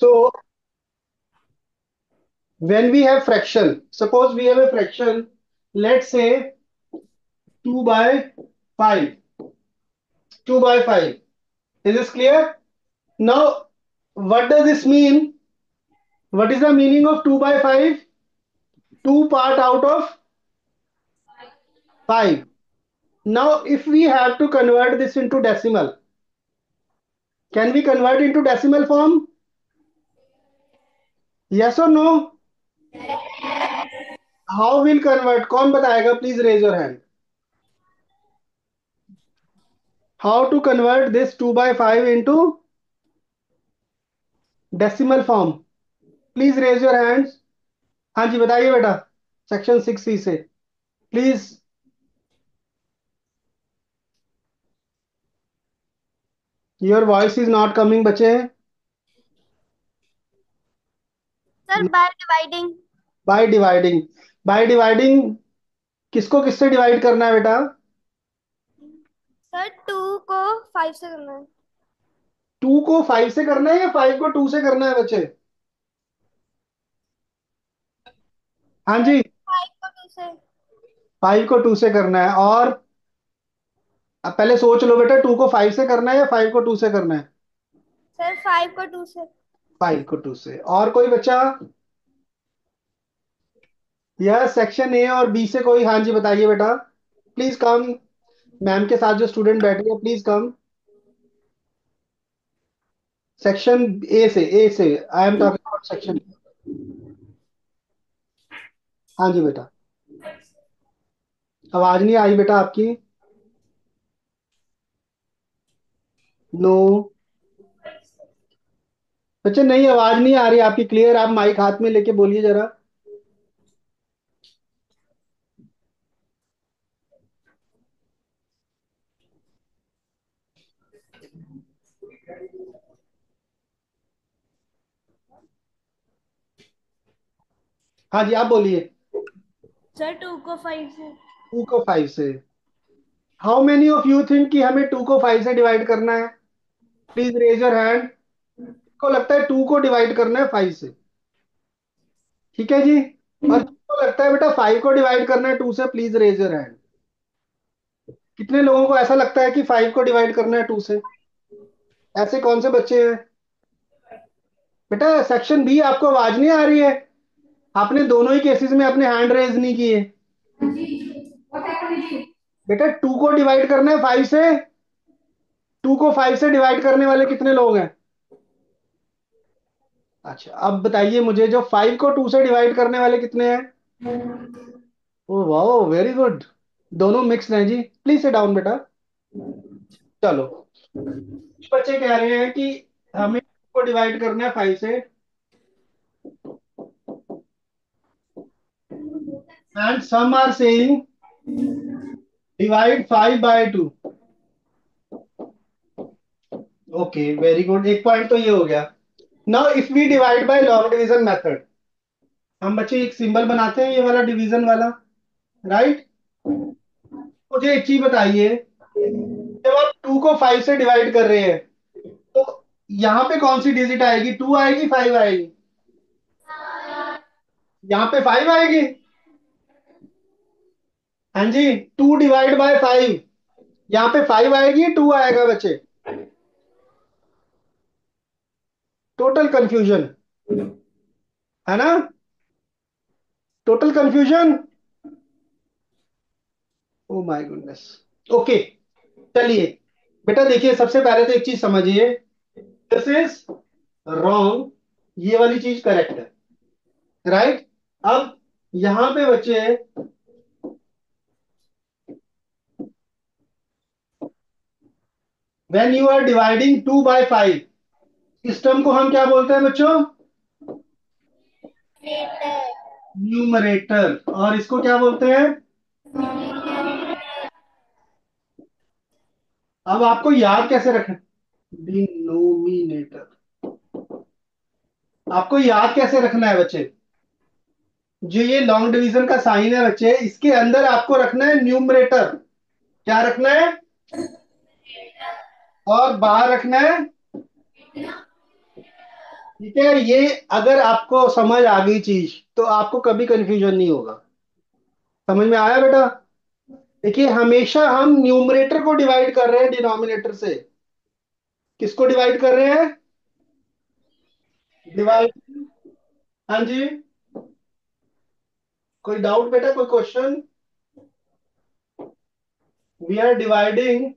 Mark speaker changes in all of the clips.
Speaker 1: So when we have fraction, suppose we have a fraction, let's say 2 by 5. 2 by 5. Is this clear? Now, what does this mean? What is the meaning of 2 by 5? 2 part out of 5. Now, if we have to convert this into decimal, can we convert into decimal form? Yes or no? How will convert? कौन बताएगा? Please raise your hand. How to convert this 2 by 5 into decimal form? Please raise your hands. हाँ जी बताइए बेटा, section 6C से please. Your voice is not coming बच्चे.
Speaker 2: Sir by dividing.
Speaker 1: By dividing. By dividing किसको किससे divide करना है बेटा?
Speaker 2: सर 2 को 5 से करना है।
Speaker 1: 2 को 5 से करना है या 5 को 2 से करना है बच्चे? हाँ
Speaker 2: सर
Speaker 1: जी.
Speaker 2: 5 को 2 से।
Speaker 1: 5 को 2 से करना है. और अब पहले सोच लो बेटा, 2 को 5 से करना है या 5 को 2 से करना है?
Speaker 2: सर 5 को 2 से।
Speaker 1: 5 को 2 से. और कोई बच्चा? यह सेक्शन ए और बी से कोई? हाँ जी बताइए बेटा. Please come. मैम के साथ जो स्टूडेंट बैठे हैं प्लीज कम. सेक्शन ए से I am talking about section. हाँ जी बेटा. आवाज नहीं आई बेटा आपकी. नो. बच्चे नहीं, आवाज नहीं आ रही आपकी क्लियर. आप माइक हाथ में लेके बोलिए जरा. हाँ जी आप बोलिए.
Speaker 2: सर 2 को 5 से।
Speaker 1: 2 को 5 से. How many of you think कि हमें 2 को 5 से डिवाइड करना है? Please raise your hand. को लगता है 2 को डिवाइड करना है 5 से? ठीक है जी. और किसको लगता है बेटा 5 को डिवाइड करना है 2 से? Please raise your hand. कितने लोगों को ऐसा लगता है कि 5 को डिवाइड करना है 2 से? ऐसे कौन से बच्चे हैं? बेटा सेक्शन बी आपको आवाज नहीं आ रही है? आपने दोनों ही केसेस में अपने हैंड रेज नहीं किए. बेटा 2 को डिवाइड करना है 5 से. 2 को 5 से डिवाइड करने वाले कितने लोग हैं? अच्छा अब बताइए मुझे, जो 5 को 2 से डिवाइड करने वाले कितने हैं? Oh wow very good. दोनों मिक्स हैं जी. प्लीज सिट डाउन बेटा. चलो. कुछ बच्चे कह रहे हैं कि हमें 2 को डिवाइड करना है 5 से. And some are saying divide 5 by 2. Okay very good. एक पॉइंट तो ये हो गया. Now if we divide by long division method, हम बच्चे एक सिंबल बनाते हैं ये वाला डिवीजन वाला, राइट? मुझे एक चीज बताइए, जब आप 2 को 5 से डिवाइड कर रहे हैं तो यहाँ पे कौन सी डिजिट आएगी? 2 आएगी 5 आएगी? यहाँ पे 5 आएगी. हाँ जी. 2 डिवाइड बाय 5, यहाँ पे 5 आएगी 2 आएगा बच्चे? टोटल कंफ्यूजन है ना? Total confusion. Oh my goodness. Okay. चलिए बेटा देखिए, सबसे पहले तो एक चीज समझिए, दिस इज रॉन्ग. ये वाली चीज करेक्ट है, राइट? अब यहां पे बच्चे, when you are dividing 2 by 5, इस टर्म को हम क्या बोलते हैं बच्चों? न्यूमरेटर. और इसको क्या बोलते हैं? अब आपको याद कैसे रखना? डिनोमिनेटर. आपको याद कैसे रखना है बच्चे? जो ये लॉन्ग डिवीजन का साइन है बच्चे, इसके अंदर आपको रखना है न्यूमरेटर. क्या रखना है? और बाहर रखना है ठीक है, ये अगर आपको समझ आ गई चीज तो आपको कभी कंफ्यूजन नहीं होगा। समझ में आया बेटा? देखिए, हमेशा हम न्यूमरेटर को डिवाइड कर रहे हैं डिनोमिनेटर से। किसको डिवाइड कर रहे हैं? डिवाइड। हाँ जी। कोई डाउट बेटा, कोई question? We are dividing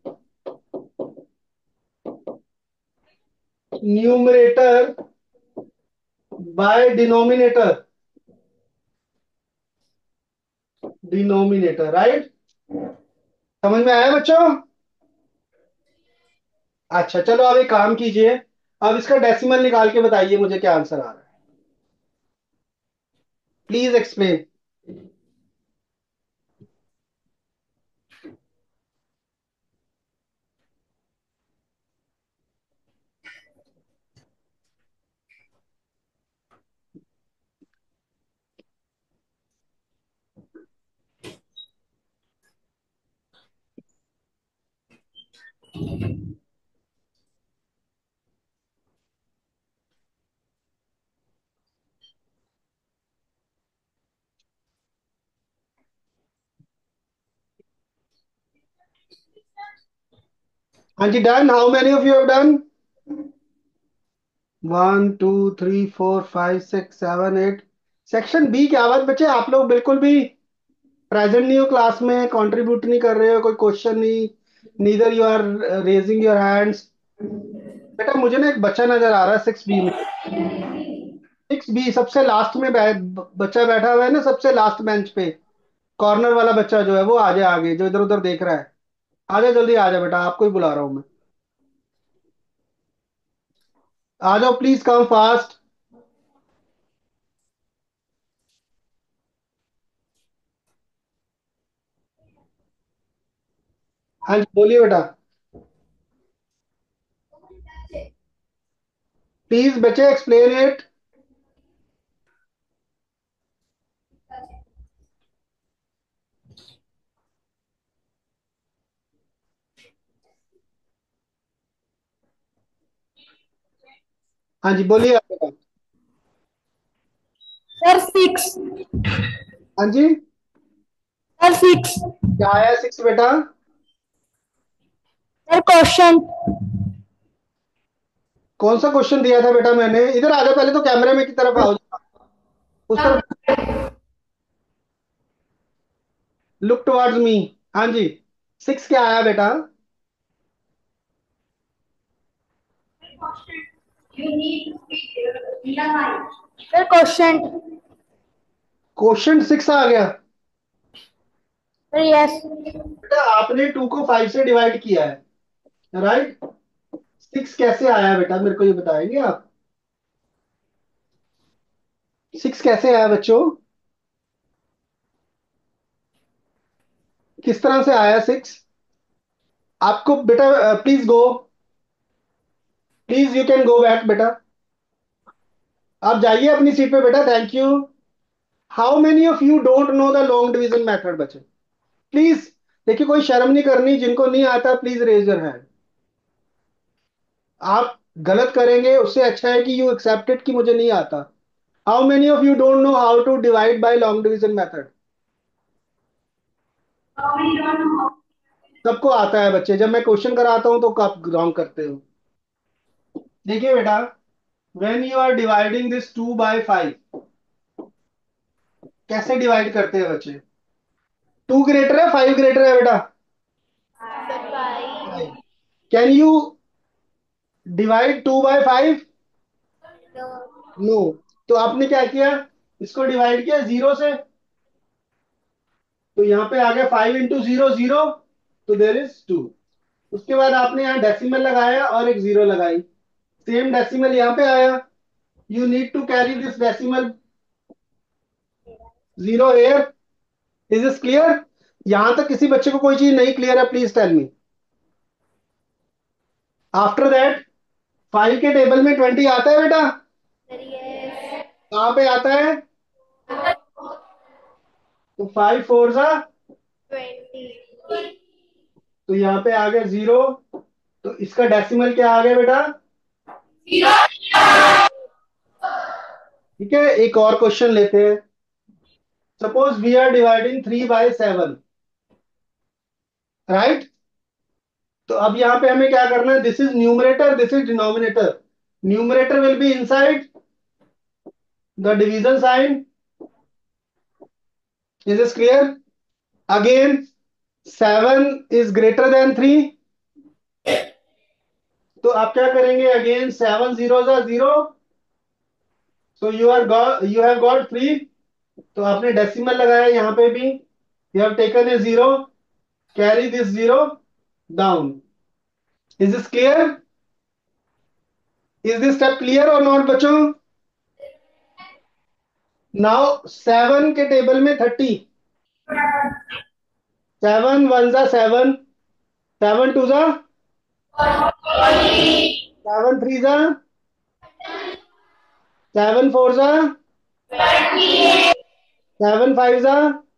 Speaker 1: numerator by denominator. Denominator, right? समझ में आया बच्चों? अच्छा, चलो अब एक काम कीजिए। अब इसका डेसिमल निकाल के बताइए मुझे क्या आंसर आ रहा है। Please explain. हाँ जी, done. How many of you have done? 1 2 3 4 5 6 7 8। Section B, क्या बात बच्चे, आप लोग बिल्कुल भी प्रेजेंट नहीं हो क्लास में, कंट्रीब्यूट नहीं कर रहे हो, कोई क्वेश्चन नहीं। Neither you are raising your hands. बेटा मुझे ना एक बच्चा नजर आ रहा है 6 बी में। 6 बी सबसे लास्ट में बच्चा बैठा हुआ है ना, सबसे लास्ट बेंच पे। कॉर्नर वाला बच्चा जो है वो आ जाए आगे, जो इधर उधर देख रहा है। आ जाए, जल्दी आ जाए बेटा, आपको ही बुला रहा हूं मैं। आ जाओ प्लीज, कम फास्ट। हाँ जी, बोलिए बेटा। प्लीज बच्चे एक्सप्लेन इट। हाँ जी, बोलिए आप बेटा।
Speaker 2: सर 6।
Speaker 1: हाँ जी।
Speaker 2: सर 6।
Speaker 1: क्या आया 6 बेटा?
Speaker 2: Sir question.
Speaker 1: कौन सा क्वेश्चन दिया था बेटा मैंने? इधर आ जाओ, पहले तो कैमरे में की तरफ आओ। उस तरफ लुक टुवर्ड्स मी। हाँ जी। 6 क्या आया बेटा?
Speaker 2: Sir question.
Speaker 1: क्वेश्चन 6 आ गया।
Speaker 2: Sir yes.
Speaker 1: बेटा आपने 2 को 5 से डिवाइड किया है, राइट? 6 कैसे आया बेटा, मेरे को ये बताएंगे आप? 6 कैसे आया बच्चों? किस तरह से आया 6? आपको बेटा, please go. Please you can go back बेटा। आप जाइए अपनी सीट पे बेटा, thank you. How many of you don't know the long division method बच्चे? प्लीज। देखिए, कोई शर्म नहीं करनी, जिनको नहीं आता प्लीज रेज योर हैंड। आप गलत करेंगे उससे अच्छा है कि यू एक्सेप्टेड कि मुझे नहीं आता। How many of you don't know how to divide by long division method? सबको आता है बच्चे, जब मैं क्वेश्चन कराता हूं तो आप रॉन्ग करते हो। देखिए बेटा, when you are dividing this 2/5, कैसे डिवाइड करते हैं बच्चे? 2 ग्रेटर है, 5 ग्रेटर है बेटा? Can you divide 2/5? नो। तो आपने क्या किया? इसको डिवाइड किया 0 से। तो यहाँ पे आ गया 5 × 0 0। तो देर इज 2। उसके बाद आपने यहाँ डेसिमल लगाया और एक 0 लगाई। सेम डेसिमल यहाँ पे आया। You need to carry this decimal 0 here. Is is clear? यहां तक किसी बच्चे को कोई चीज नहीं क्लियर है, please tell me. After that, 5 के टेबल में 20 आता है बेटा? कहाँ पे आता है? तो 5 4 सा, तो यहाँ पे आ गया 0। तो इसका डेसिमल क्या आ गया बेटा? ठीक है, एक और क्वेश्चन लेते हैं। Suppose we are dividing 3/7, right. तो अब यहाँ पे हमें क्या करना है, this is numerator, this is denominator. Numerator will be inside the division sign. Is this clear? Again 7 is greater than 3। तो आप क्या करेंगे, again 7 0 0, so you have got 3। तो आपने डेसिमल लगाया यहाँ पे भी, you have taken a 0, carry this 0 down. Is this clear? Is this step clear और नॉट बच्चों? नाउ 7 के टेबल में 30। 7 1 जा 7, 7 2 जा, 7 3 जा, 7 4 जा, 7 5 जा,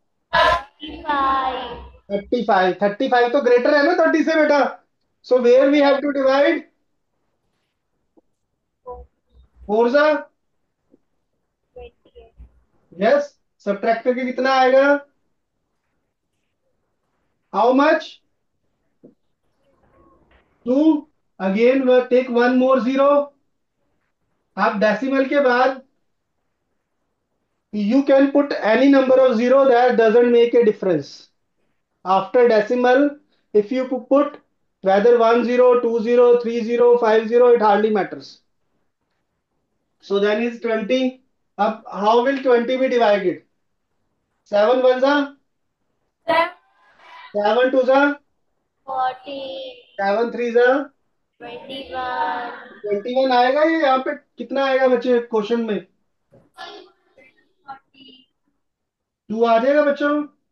Speaker 1: 35। 35 तो ग्रेटर है ना 30 से बेटा। So where we have to divide, 4 जा। यस, सब्ट्रैक्ट करके कितना आएगा, how much, 2। Again take one more 0। आप डेसिमल के बाद you can put any number of 0, that doesn't make a difference. After decimal, if you put whether 1 0 2 0 3 0 5 0, it hardly matters. So then is 20. Up, how will 20 be divided? 7 1 जा, 7 2 जा, 7 3 जा, 21 आएगा। ये यहाँ पे कितना आएगा बच्चे क्वेश्चन में, 2 आ जाएगा बच्चों।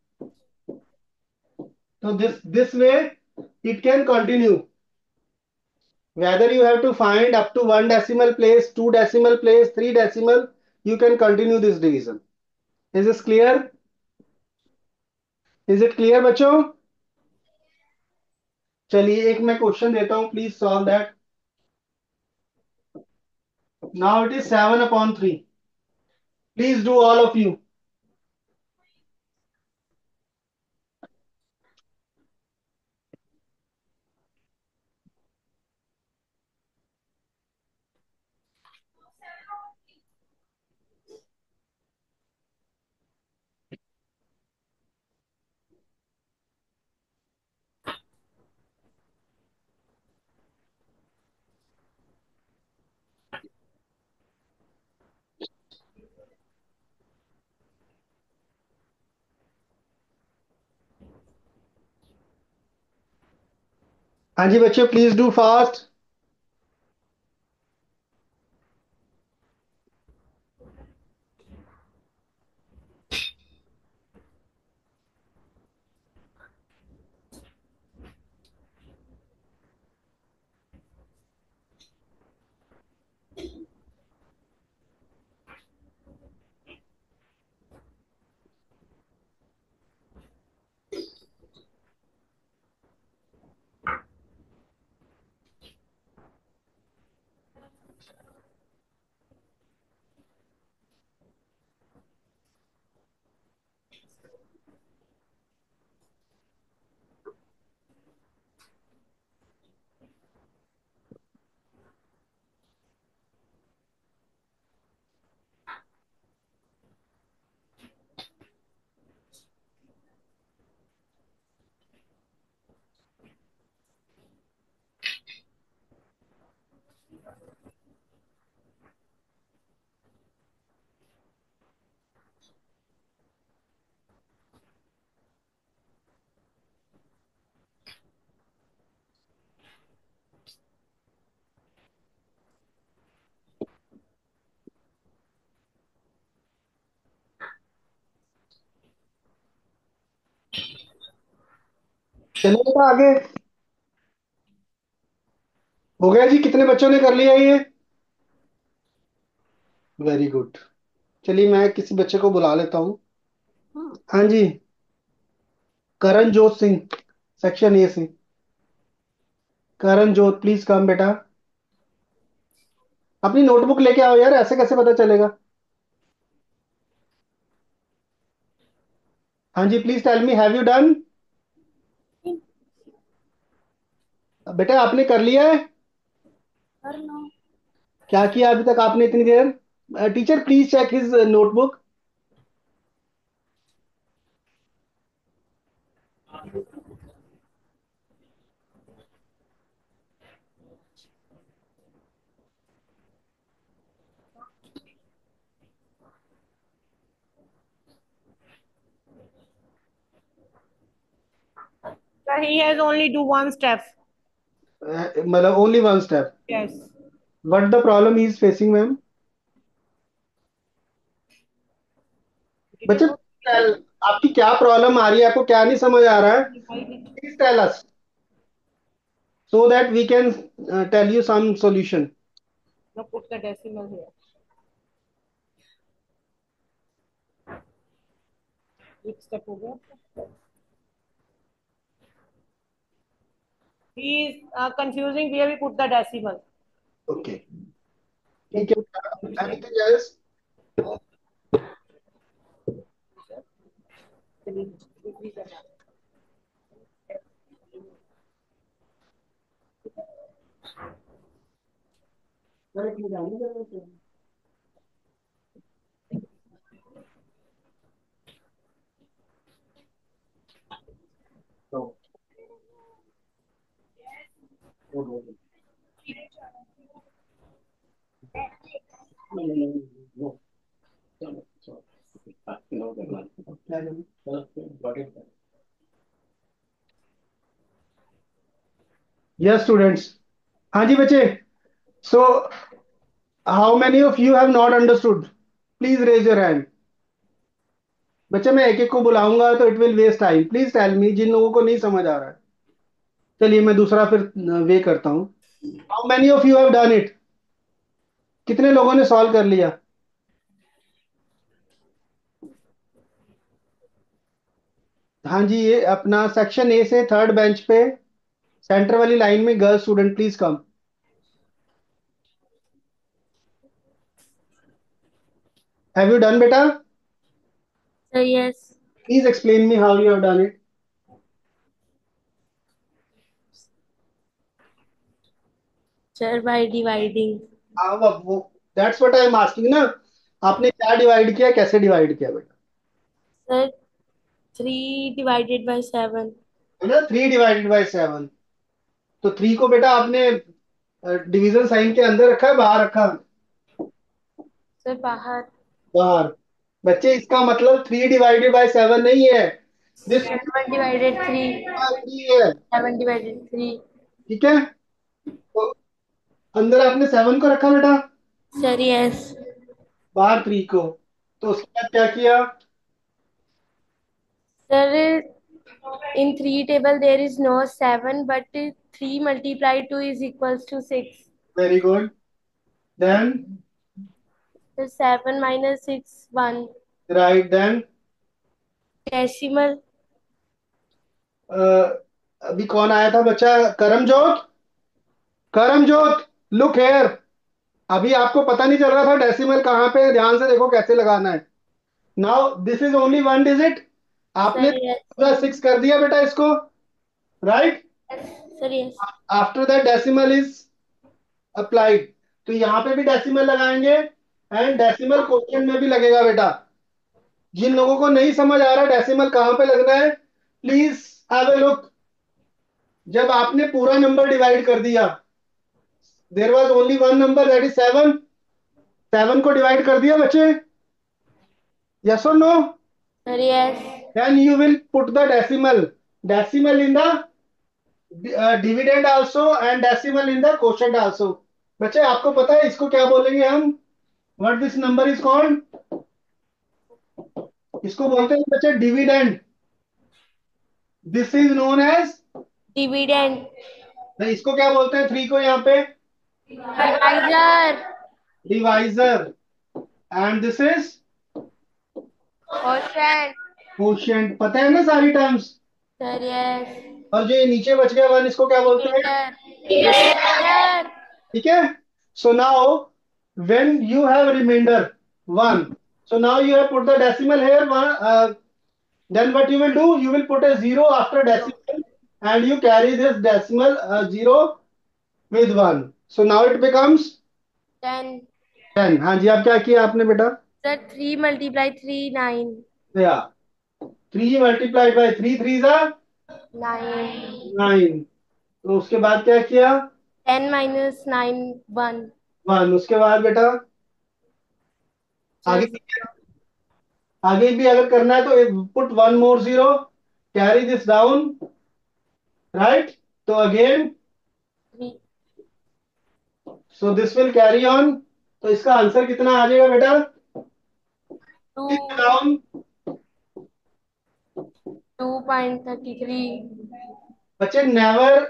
Speaker 1: तो this way it can continue, whether you have to find up to 1 decimal place, 2 decimal place, 3 decimal, you can continue this division. Is this clear? Is it clear बच्चों? चलिए एक मैं क्वेश्चन देता हूं, please solve that. Now it is 7/3। Please do all of you. हाँ जी बच्चे, please do fast. चलिए बेटा आगे। हो गया जी, कितने बच्चों ने कर लिया ये? Very good. चलिए मैं किसी बच्चे को बुला लेता हूँ। हाँ जी, करणजोत सिंह, सेक्शन ए से। करणजोत प्लीज कम बेटा। अपनी नोटबुक लेके आओ यार, ऐसे कैसे पता चलेगा। हाँ जी, please tell me, have you done? बेटा आपने कर लिया है?
Speaker 2: करना।
Speaker 1: क्या किया अभी तक आपने इतनी देर? Teacher please check his notebook.
Speaker 3: So he has only do one step.
Speaker 1: मतलब only one step.
Speaker 3: Yes.
Speaker 1: What the problem he is facing ma'am?
Speaker 3: Did you
Speaker 1: बच्चे
Speaker 3: know?
Speaker 1: आपकी क्या प्रॉब्लम आ रही है, आपको क्या नहीं समझ आ रहा है?
Speaker 3: Divide it.
Speaker 1: Please tell us so that we can tell you some solution.
Speaker 3: Now put the decimal here. Which step हो गया? He is confusing where we put the decimal.
Speaker 1: Okay. ठीक है. Anything else? No. No. No. Yes, students. हाँ जी बच्चे. So, how many of you have not understood? Please raise your hand. बच्चे मैं एक एक को बुलाऊंगा तो it will waste time. Please tell me जिन लोगों को नहीं समझ आ रहा है. चलिए मैं दूसरा फिर वे करता हूँ. How many of you have done it? कितने लोगों ने सॉल्व कर लिया? हाँ जी, ये अपना सेक्शन ए से थर्ड बेंच पे सेंटर वाली लाइन में girl student please come. Have you done बेटा?
Speaker 2: Sir, yes.
Speaker 1: Please explain me how you have done it.
Speaker 2: Sir, by dividing.
Speaker 1: वो that's what I am asking ना. आपने क्या divide किया, कैसे डिवाइड किया बेटा?
Speaker 2: Sir, 3 divided by 7.
Speaker 1: है ना, 3 डिवाइडेड बाय 7. तो 3 को बेटा आपने डिवीजन साइन के अंदर रखा है बाहर रखा?
Speaker 2: Sir, बाहर.
Speaker 1: बाहर. बच्चे इसका मतलब 3 डिवाइडेड बाय 7 नहीं है. This
Speaker 2: 7 divided 3.
Speaker 1: 3 है.
Speaker 2: 7 divided 3.
Speaker 1: ठीक है. तो अंदर आपने 7 को रखा बेटा,
Speaker 2: Sir, yes.
Speaker 1: बाहर 3 को. तो उसके बाद क्या किया?
Speaker 2: Sir, in 3 table there is no 7, but 3 multiplied 2 is equals to 6.
Speaker 1: Very good. Then
Speaker 2: So 7 minus 6, 1.
Speaker 1: Right. Then
Speaker 2: Decimal.
Speaker 1: अभी कौन आया था बच्चा? करमजोत. Karamjot, look here. अभी आपको पता नहीं चल रहा था डेसिमल कहाँ पे है. ध्यान से देखो कैसे लगाना है. Now this is only one digit. आपने
Speaker 2: Sir, yes.
Speaker 1: 6 कर दिया बेटा इसको, right?
Speaker 2: Sir, yes.
Speaker 1: After that decimal is applied. तो यहाँ पे भी डेसिमल लगाएंगे एंड डेसिमल क्वोशिएंट में भी लगेगा बेटा. जिन लोगों को नहीं समझ आ रहा डेसिमल कहाँ पे लगना है, प्लीज हैव ए लुक. जब आपने पूरा नंबर डिवाइड कर दिया, there was only one number that is 7. 7 को डिवाइड कर दिया बच्चे? यस और no?
Speaker 2: Sir, yes.
Speaker 1: Then you will put the decimal in the dividend also and decimal in the quotient also. बच्चे आपको पता है इसको क्या बोलेंगे हम? What this number is called? इसको बोलते हैं बच्चे dividend. This is known as
Speaker 2: Dividend.
Speaker 1: इसको क्या बोलते हैं 3 को यहाँ पे?
Speaker 2: Divisor.
Speaker 1: Divisor. And this is
Speaker 2: Quotient.
Speaker 1: Quotient. पता है ना सारी टर्म्स?
Speaker 2: Sir, yes.
Speaker 1: और जो ये नीचे बच गया 1 इसको क्या बोलते हैं?
Speaker 2: Divisor.
Speaker 1: ठीक है. So now when you have reminder 1, so now you have put the decimal here. Then what you will do? You will put a zero after decimal, and you carry this decimal zero with one. So now it becomes
Speaker 2: 10.
Speaker 1: 10. हाँ जी, अब क्या किया आपने बेटा?
Speaker 2: Sir, 3 multiply 3, 9.
Speaker 1: या 3 multiplied by 3, 3 are
Speaker 2: 9.
Speaker 1: 9. तो उसके बाद क्या किया?
Speaker 2: 10 minus 9, 1.
Speaker 1: 1. उसके बाद बेटा
Speaker 2: Sir,
Speaker 1: आगे आगे भी अगर करना है तो put one more zero, carry this down, right? तो again
Speaker 2: 3.
Speaker 1: So this will carry on. तो इसका आंसर कितना आ जाएगा बेटा?
Speaker 2: 2.
Speaker 1: डाउन
Speaker 2: 2.33.
Speaker 1: बच्चे never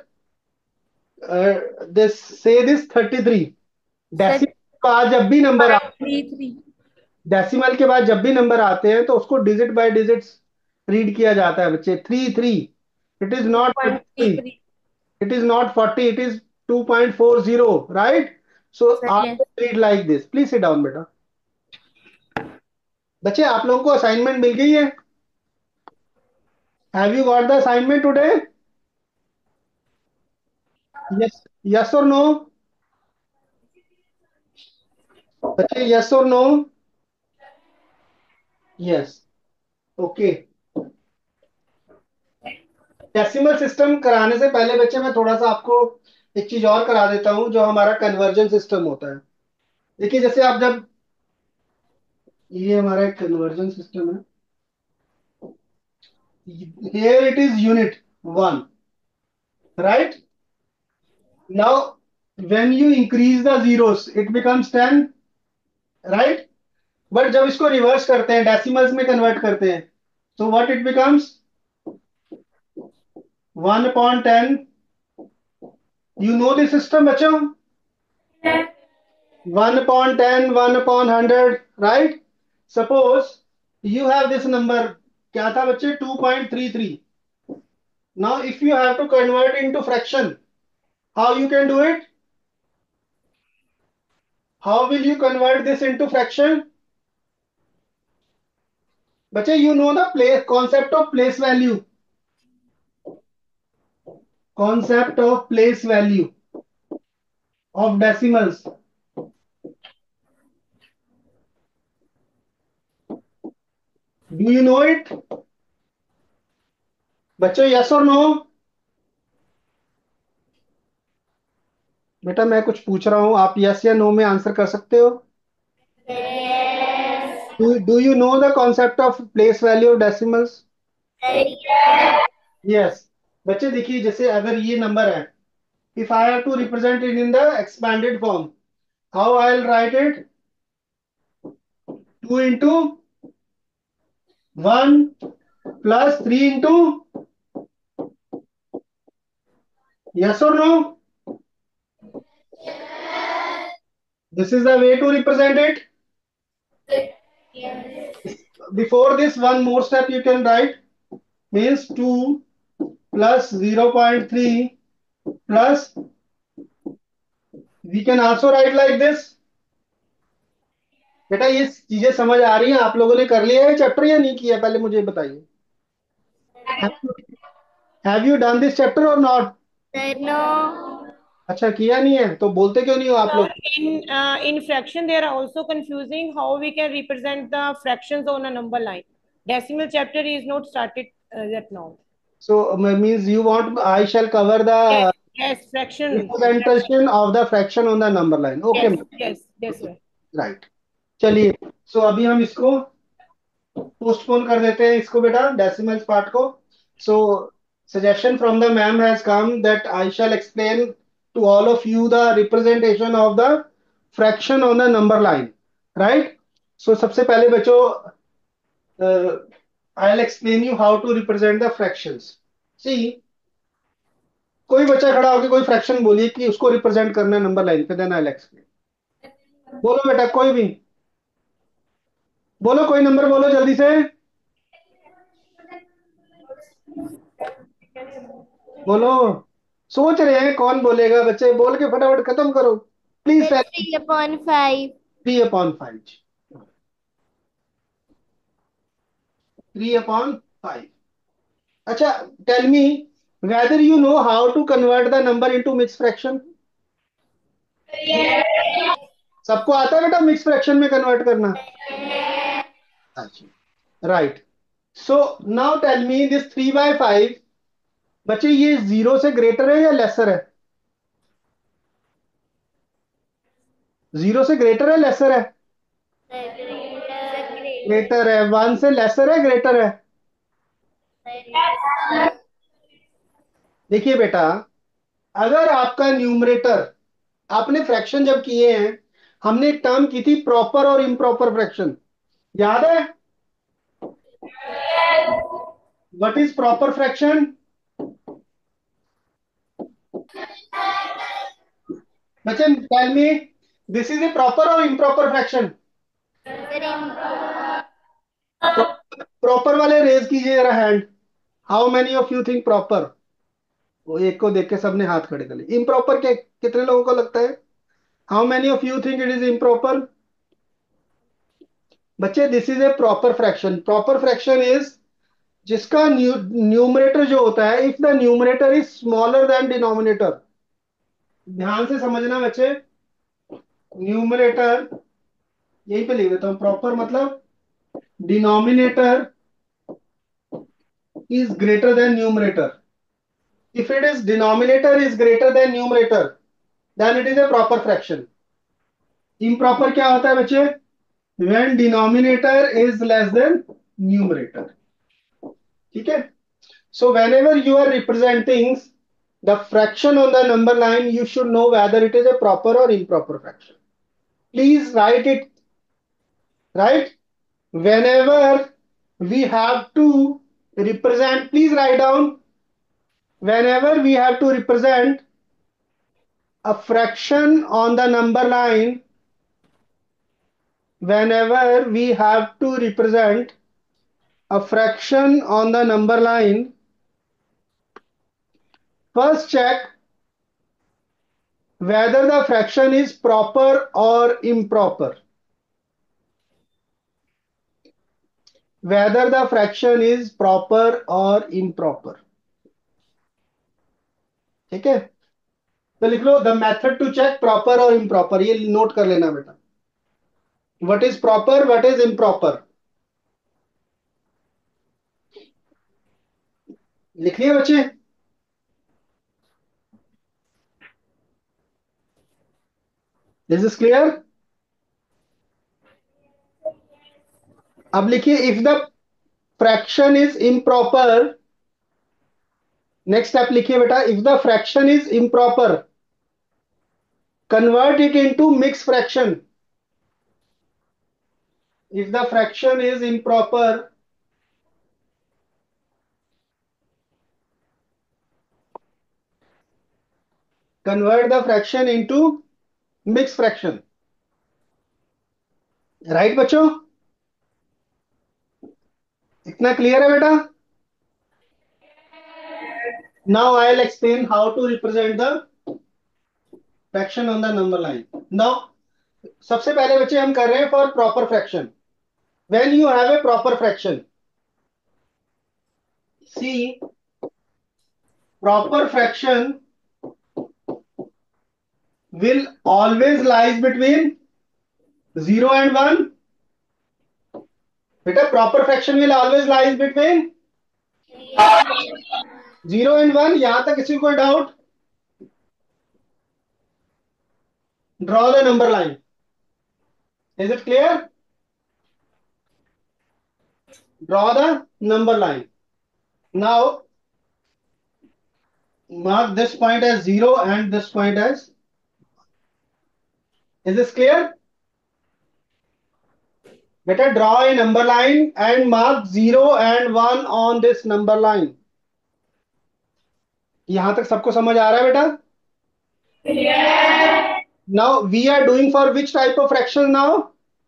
Speaker 1: this say this 33।
Speaker 2: Sir,
Speaker 1: decimal के बाद जब भी नंबर
Speaker 2: 0.33.
Speaker 1: डेसिमल के बाद जब भी नंबर आते हैं तो उसको डिजिट बाय डिजिट्स रीड किया जाता है बच्चे। 3 3, it is not 33,
Speaker 2: 2.33.
Speaker 1: it is not 40, it is 2.40, right? So
Speaker 2: Sir, yes.
Speaker 1: always read like this. Please sit down बेटा। बच्चे आप लोगों को असाइनमेंट मिल गई है? Have you got the assignment today? Yes, yes or no? बच्चे yes or no? Yes. Okay. Decimal system कराने से पहले बच्चे मैं थोड़ा सा आपको एक चीज और करा देता हूं, जो हमारा कन्वर्जन सिस्टम होता है। देखिए जैसे आप जब ये हमारा एक कन्वर्जन सिस्टम है, here it is unit 1, right? Now when you increase the zeros it becomes 10, right? But जब इसको रिवर्स करते हैं, डेसिमल्स में कन्वर्ट करते हैं, तो what it becomes 1/10। You know this system बच्चों? 1/10, 1/100, right? Suppose you have this number, क्या था बच्चे? 2.33। Now if you have to convert into fraction, how you can do it? How will you convert this into fraction? बच्चे you know the place concept of place value, concept of place value of decimals. Do you know it? बच्चों yes और no? बेटा मैं कुछ पूछ रहा हूं, आप यस या नो में आंसर कर सकते हो? Do you know the concept of place value of decimals? Yes. बच्चे देखिए जैसे अगर ये नंबर है, if I have to represent it in the expanded form, how I will write it? 2 into 1 plus 3 into, yes और no? This is the way to represent it. Before this, one more step you can write, means 2 plus 0.3 plus, we can also write like this। बेटा ये चीजें समझ आ रही हैं? आप लोगों ने कर लिया है चैप्टर या नहीं किया? पहले मुझे बताइए। Have you done this chapter और नॉट?
Speaker 2: Sir, no.
Speaker 1: अच्छा किया नहीं है तो बोलते क्यों नहीं हो आप लोग?
Speaker 3: In fraction, they are also confusing how we can represent the fractions on a number line. Decimal chapter is not started yet now.
Speaker 1: So means you want I shall cover the
Speaker 3: Yes, fraction.
Speaker 1: representation of the fraction on the number line. Okay,
Speaker 3: Yes, sir.
Speaker 1: right। चलिए, सो अभी हम इसको postpone कर देते हैं इसको बेटा, decimals part को। सो suggestion from the ma'am has come that I shall explain to all of you the representation of the fraction on the number line, right? So सबसे पहले बच्चों I'll explain you how to represent the fractions। See, कोई बच्चा खड़ा होकर कोई fraction बोलिए कि उसको रिप्रेजेंट करना है नंबर लाइन पे, देन I'll explain। बोलो बेटा कोई भी, बोलो कोई नंबर बोलो जल्दी से, बोलो। सोच रहे हैं कौन बोलेगा, बच्चे बोल के फटाफट खत्म करो प्लीज।
Speaker 2: 3/5.
Speaker 1: 3/5, 3/5। 5. अच्छा, tell me whether you know how to convert the number into mixed fraction. सबको आता है बेटा मिक्स फ्रैक्शन में कन्वर्ट करना? अच्छा, right. So now tell me this 3/5, बच्चे ये 0 से ग्रेटर है या लेसर है? 0 से ग्रेटर है लेसर है? ग्रेटर है. 1 से लेसर है ग्रेटर है? देखिए बेटा, अगर आपका न्यूमरेटर, आपने फ्रैक्शन जब किए हैं, हमने एक टर्म की थी प्रॉपर और इम्प्रॉपर फ्रैक्शन, याद है? What is proper fraction? बच्चे tell me, this is a proper और इम्प्रॉपर फ्रैक्शन? प्रॉपर वाले रेज कीजिए जरा hand. How many of you think proper? वो एक को देख के सबने हाथ खड़े कर लिए. इम्प्रॉपर के कितने लोगों को लगता है? How many of you think it is improper? बच्चे this is a proper fraction. Proper fraction is जिसका न्यूमरेटर जो होता है, if the numerator is smaller than denominator. ध्यान से समझना बच्चे, न्यूमरेटर, यहीं पे लिख देता हूं, प्रॉपर मतलब denominator is greater than numerator. If it is denominator is greater than numerator, then it is a proper fraction. Improper क्या होता है बच्चे? When denominator is less than numerator. ठीक है? So whenever you are representing the fraction on the number line, you should know whether it is a proper or improper fraction. Please write it, right? Whenever we have to represent, please write down, whenever we have to represent a fraction on the number line, whenever we have to represent a fraction on the number line, first check whether the fraction is proper or improper. Whether the fraction is proper or improper. ठीक है? तो लिख लो the method to check proper और improper. ये note कर लेना बेटा. What is proper, what is improper, लिख लिया बच्चे? This is clear? अब लिखिए if the fraction is improper. Next step लिखिए बेटा, if the fraction is improper, convert it into mixed fraction. If the fraction is improper, convert the fraction into mixed fraction. Right बच्चों? इतना clear है बेटा? Now I'll explain how to represent the fraction on the number line. Now सबसे पहले बच्चे हम कर रहे हैं for proper fraction. When you have a proper fraction, see, proper fraction will always lies between 0 and 1. बेटा proper fraction will always lies between 0 and 1. यहां तक किसी को doubt? Draw the number line. Is it clear? Draw the number line. Now mark this point as 0 and this point as. Is this clear? Better draw a number line and mark 0 and 1 on this number line. यहां तक सबको समझ आ रहा है बेटा? Yes. Now we are doing for which type of fraction now?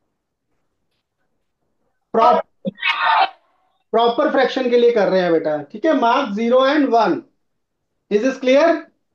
Speaker 1: Proper fraction के लिए कर रहे हैं बेटा. ठीक है, mark 0 and 1. Is this clear?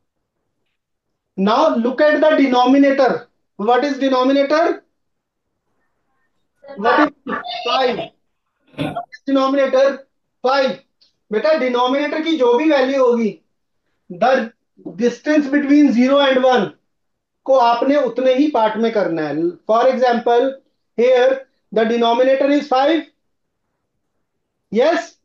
Speaker 1: Now look at the denominator. What is denominator? What is 5? What is denominator? 5। बेटा denominator की जो भी वैल्यू होगी, द डिस्टेंस बिटवीन 0 and 1 को आपने उतने ही पार्ट में करना है। For example here the denominator is 5। Yes,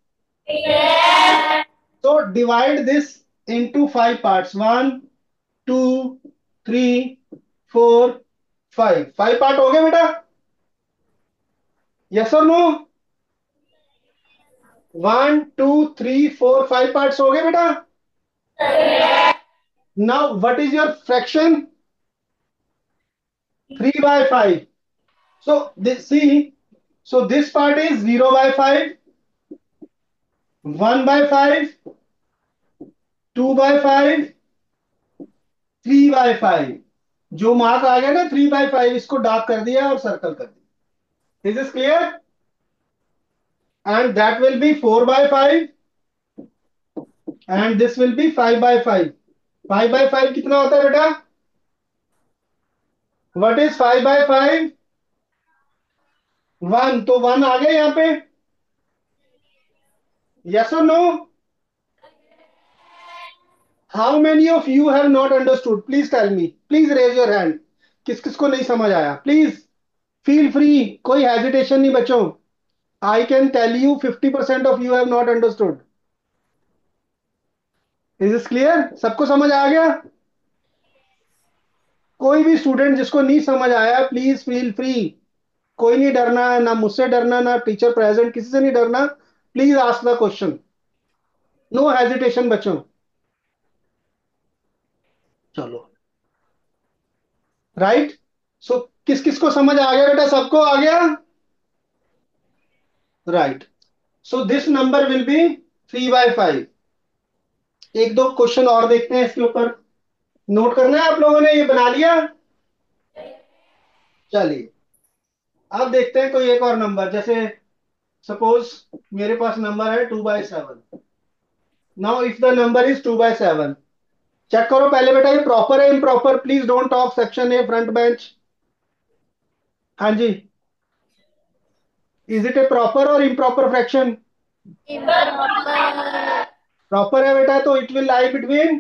Speaker 1: so divide this into 5 parts: 1, 2, 3, 4, 5। 5 part हो गए बेटा? यस और नो? 1, 2, 3, 4, 5 पार्ट्स हो गए बेटा? Now what is your fraction? 3/5। so this see, so this part is 0/5, 1/5, 2/5, 3/5। जो मार्क आ गया ना 3/5, इसको डार्क कर दिया और सर्कल कर दिया। Is this clear? and that will be 4/5 and this will be 5/5। 5/5 कितना होता है बेटा? What is 5/5? 1। तो 1 आ गया यहां पे? यस और no? How many of you have not understood? Please tell me, please raise your hand. किस किस को नहीं समझ आया? प्लीज फील फ्री, कोई हेजिटेशन नहीं बच्चों। I can tell you 50% of you have not understood. Is this clear? सबको समझ आ गया? कोई भी स्टूडेंट जिसको नहीं समझ आया प्लीज फील फ्री, कोई नहीं डरना है, ना मुझसे डरना, ना टीचर प्रेजेंट, किसी से नहीं डरना। Please ask the question, no hesitation बच्चों। चलो राइट। सो किस किस को समझ आ गया बेटा? सबको आ गया? Right. So this number will be 3/5। एक दो क्वेश्चन और देखते हैं इसके ऊपर। नोट करना है आप लोगों ने? ये बना लिया? चलिए अब देखते हैं कोई एक और नंबर। जैसे सपोज मेरे पास नंबर है 2/7। Now if the number is 2/7, check करो पहले बेटा ये प्रॉपर है improper. Please don't talk, section A front bench. हाँ जी, इज इट ए प्रॉपर और इम्प्रॉपर फ्रैक्शन?
Speaker 2: Improper.
Speaker 1: प्रॉपर है बेटा, तो it will lie between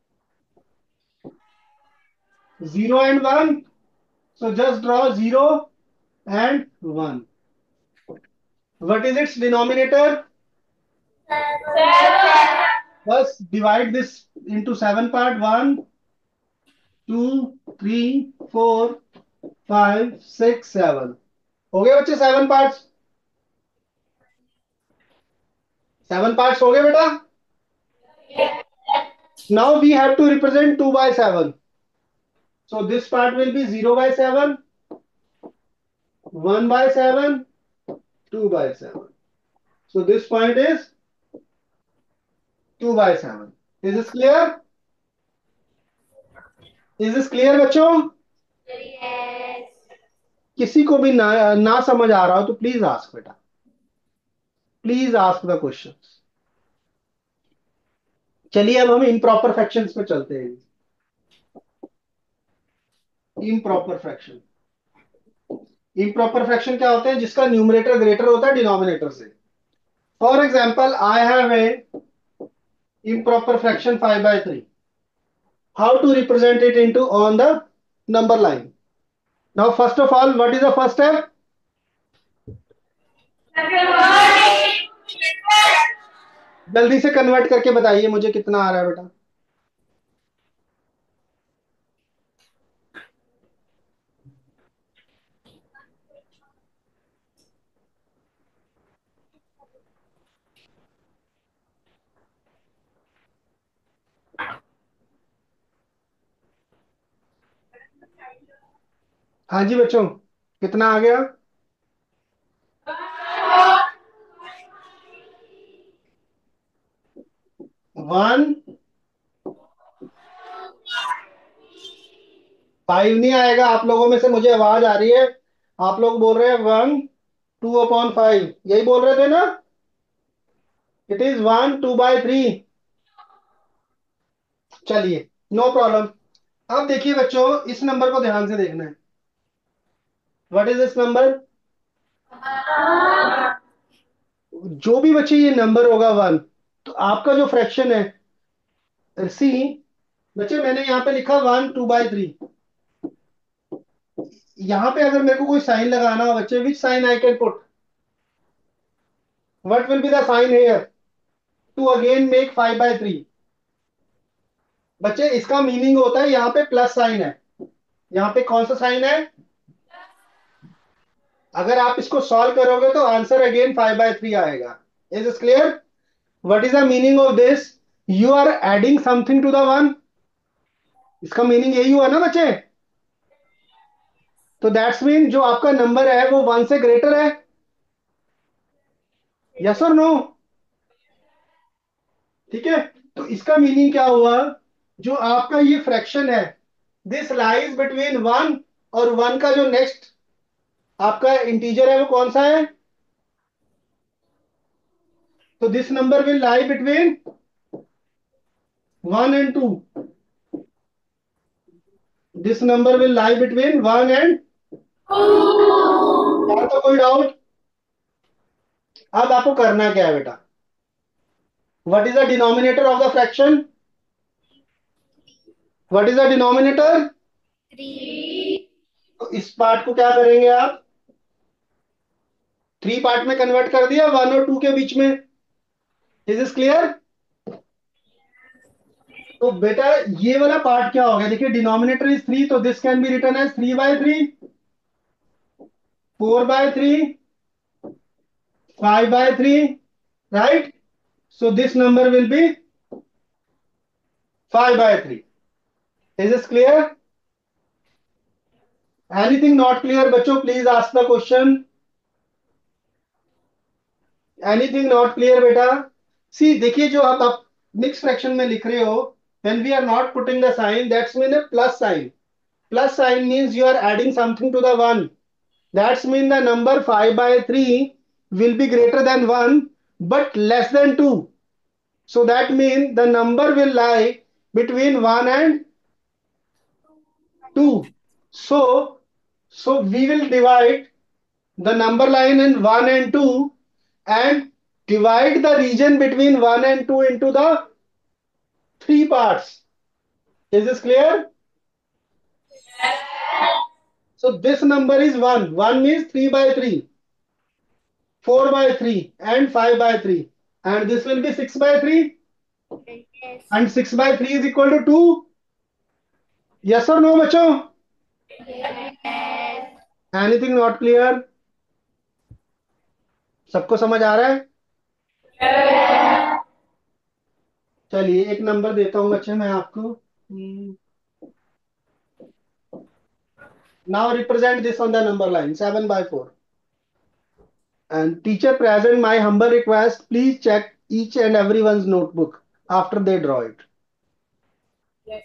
Speaker 1: 0 and 1। So just draw 0 and 1। What is its denominator? बस डिवाइड दिस इंटू 7 पार्ट: 1, 2, 3, 4, 5, 6, 7। हो गए बच्चे 7 पार्ट्स? 7 पार्ट्स हो गए बेटा? Now we have to represent 2/7। So this part will be 0/7, 1/7, 2/7. So this point is 2/7। Is this clear? Is this clear बच्चों?
Speaker 2: Yes.
Speaker 1: किसी को भी ना समझ आ रहा हो तो प्लीज आस्क बेटा, प्लीज आस्क द क्वेश्चन। चलिए अब हम इम्प्रॉपर फ्रैक्शंस पे चलते हैं। इम्प्रॉपर फ्रैक्शन, इम्प्रॉपर फ्रैक्शन क्या होते हैं? जिसका न्यूमरेटर ग्रेटर होता है डिनोमिनेटर से। For example I have a improper fraction 5/3. How to represent it into on the number line? Now first of all, what is the first step? जल्दी से convert करके बताइए मुझे कितना आ रहा है बेटा। हाँ जी बच्चों, कितना आ गया? 1/5 नहीं आएगा। आप लोगों में से मुझे आवाज आ रही है, आप लोग बोल रहे हैं 1/2/5, यही बोल रहे थे ना? It is 1/2/3। चलिए नो प्रॉब्लम। अब देखिए बच्चों, इस नंबर को ध्यान से देखना है। What is this number? जो भी बच्चे ये नंबर होगा 1, तो आपका जो फ्रैक्शन है सी, बच्चे मैंने यहाँ पे लिखा 1/2/3। यहाँ पे अगर मेरे को कोई साइन लगाना हो बच्चे, which sign I can put, what will be the sign here to again make 5/3? बच्चे इसका मीनिंग होता है यहाँ पे प्लस साइन है, यहाँ पे कौन सा साइन है? अगर आप इसको सॉल्व करोगे तो आंसर अगेन 5/3 आएगा। Is it clear? What is the meaning of this? You are adding something to the one. इसका मीनिंग यही हुआ ना बच्चे? तो दैट्स मीन जो आपका नंबर है वो 1 से ग्रेटर है। यस और नो? ठीक है, तो इसका मीनिंग क्या हुआ? जो आपका ये फ्रैक्शन है, दिस लाइज बिटवीन 1 और 1 का जो नेक्स्ट आपका इंटीजर है वो कौन सा है? तो this number will lie between 1 and 2। This number will lie between 1 and, क्या तो कोई डाउट? अब आपको करना क्या है बेटा? What is the denominator of the fraction? What is the denominator?
Speaker 2: 3।
Speaker 1: तो इस पार्ट को क्या करेंगे आप? 3 पार्ट में कन्वर्ट कर दिया, 1 और 2 के बीच में। Is this clear? तो बेटा ये वाला पार्ट क्या हो गया? देखिए डिनोमिनेटर इज 3, तो this can be written as 3/3, 4/3, 5/3, right? So this number will be 5/3. Is this clear? Anything not clear बच्चों, please ask the question. Anything not clear बेटा? See देखिए, जो आप मिक्स फ्रैक्शन में लिख रहे हो, when we are not putting the sign, that's mean a plus sign. Plus sign means you are adding something to the one. That's mean the number 5/3 will be greater than 1 but less than 2. So that means the number will lie between 1 and 2. So we will divide the number line in 1 and 2 and divide the region between 1 and 2 into the 3 parts. Is this clear? So this number is 1. 1 means 3/3, 4/3 and 5/3. And this will be 6/3.
Speaker 2: Yes.
Speaker 1: And 6/3 is equal to 2. Yes or no बच्चों?
Speaker 2: Yes.
Speaker 1: Anything not clear? सबको समझ आ रहा है? चलिए एक number देता हूं बच्चे मैं आपको। Now represent this on the number line 7/4. And teacher present, my humble request, please check each and everyone's notebook after they draw it.
Speaker 3: Yes.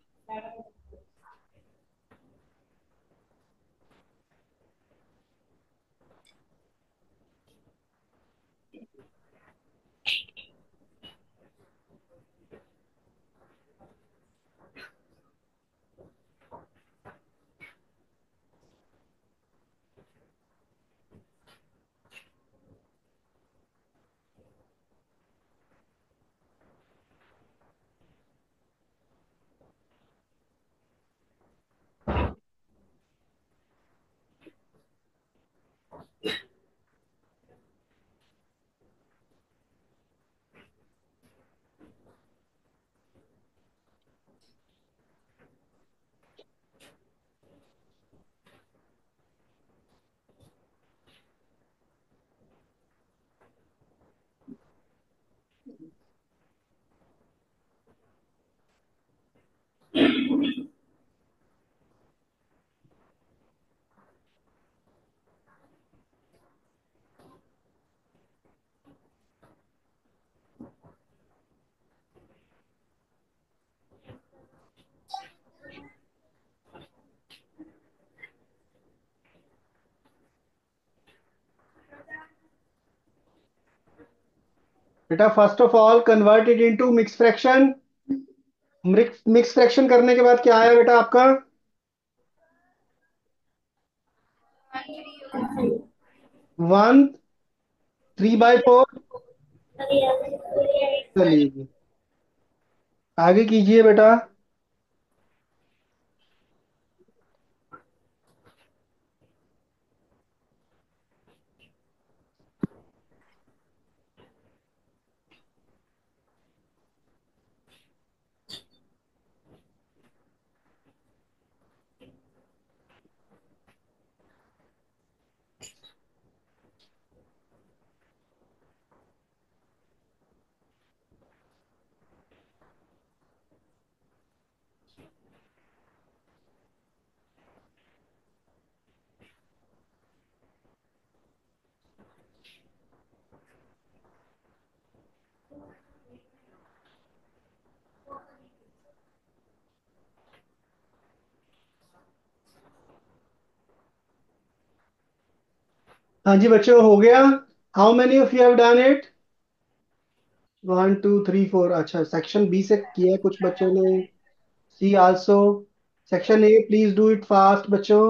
Speaker 1: बेटा first of all convert it into mix fraction. Mix fraction करने के बाद क्या आया बेटा आपका? 1 3/4। चलिए जी, आगे कीजिए बेटा। हाँ जी बच्चों, हो गया। How many of you have done it? 1 2 3 4। अच्छा, सेक्शन बी से किया कुछ बच्चों ने। See also. Section A, please do it fast बच्चों।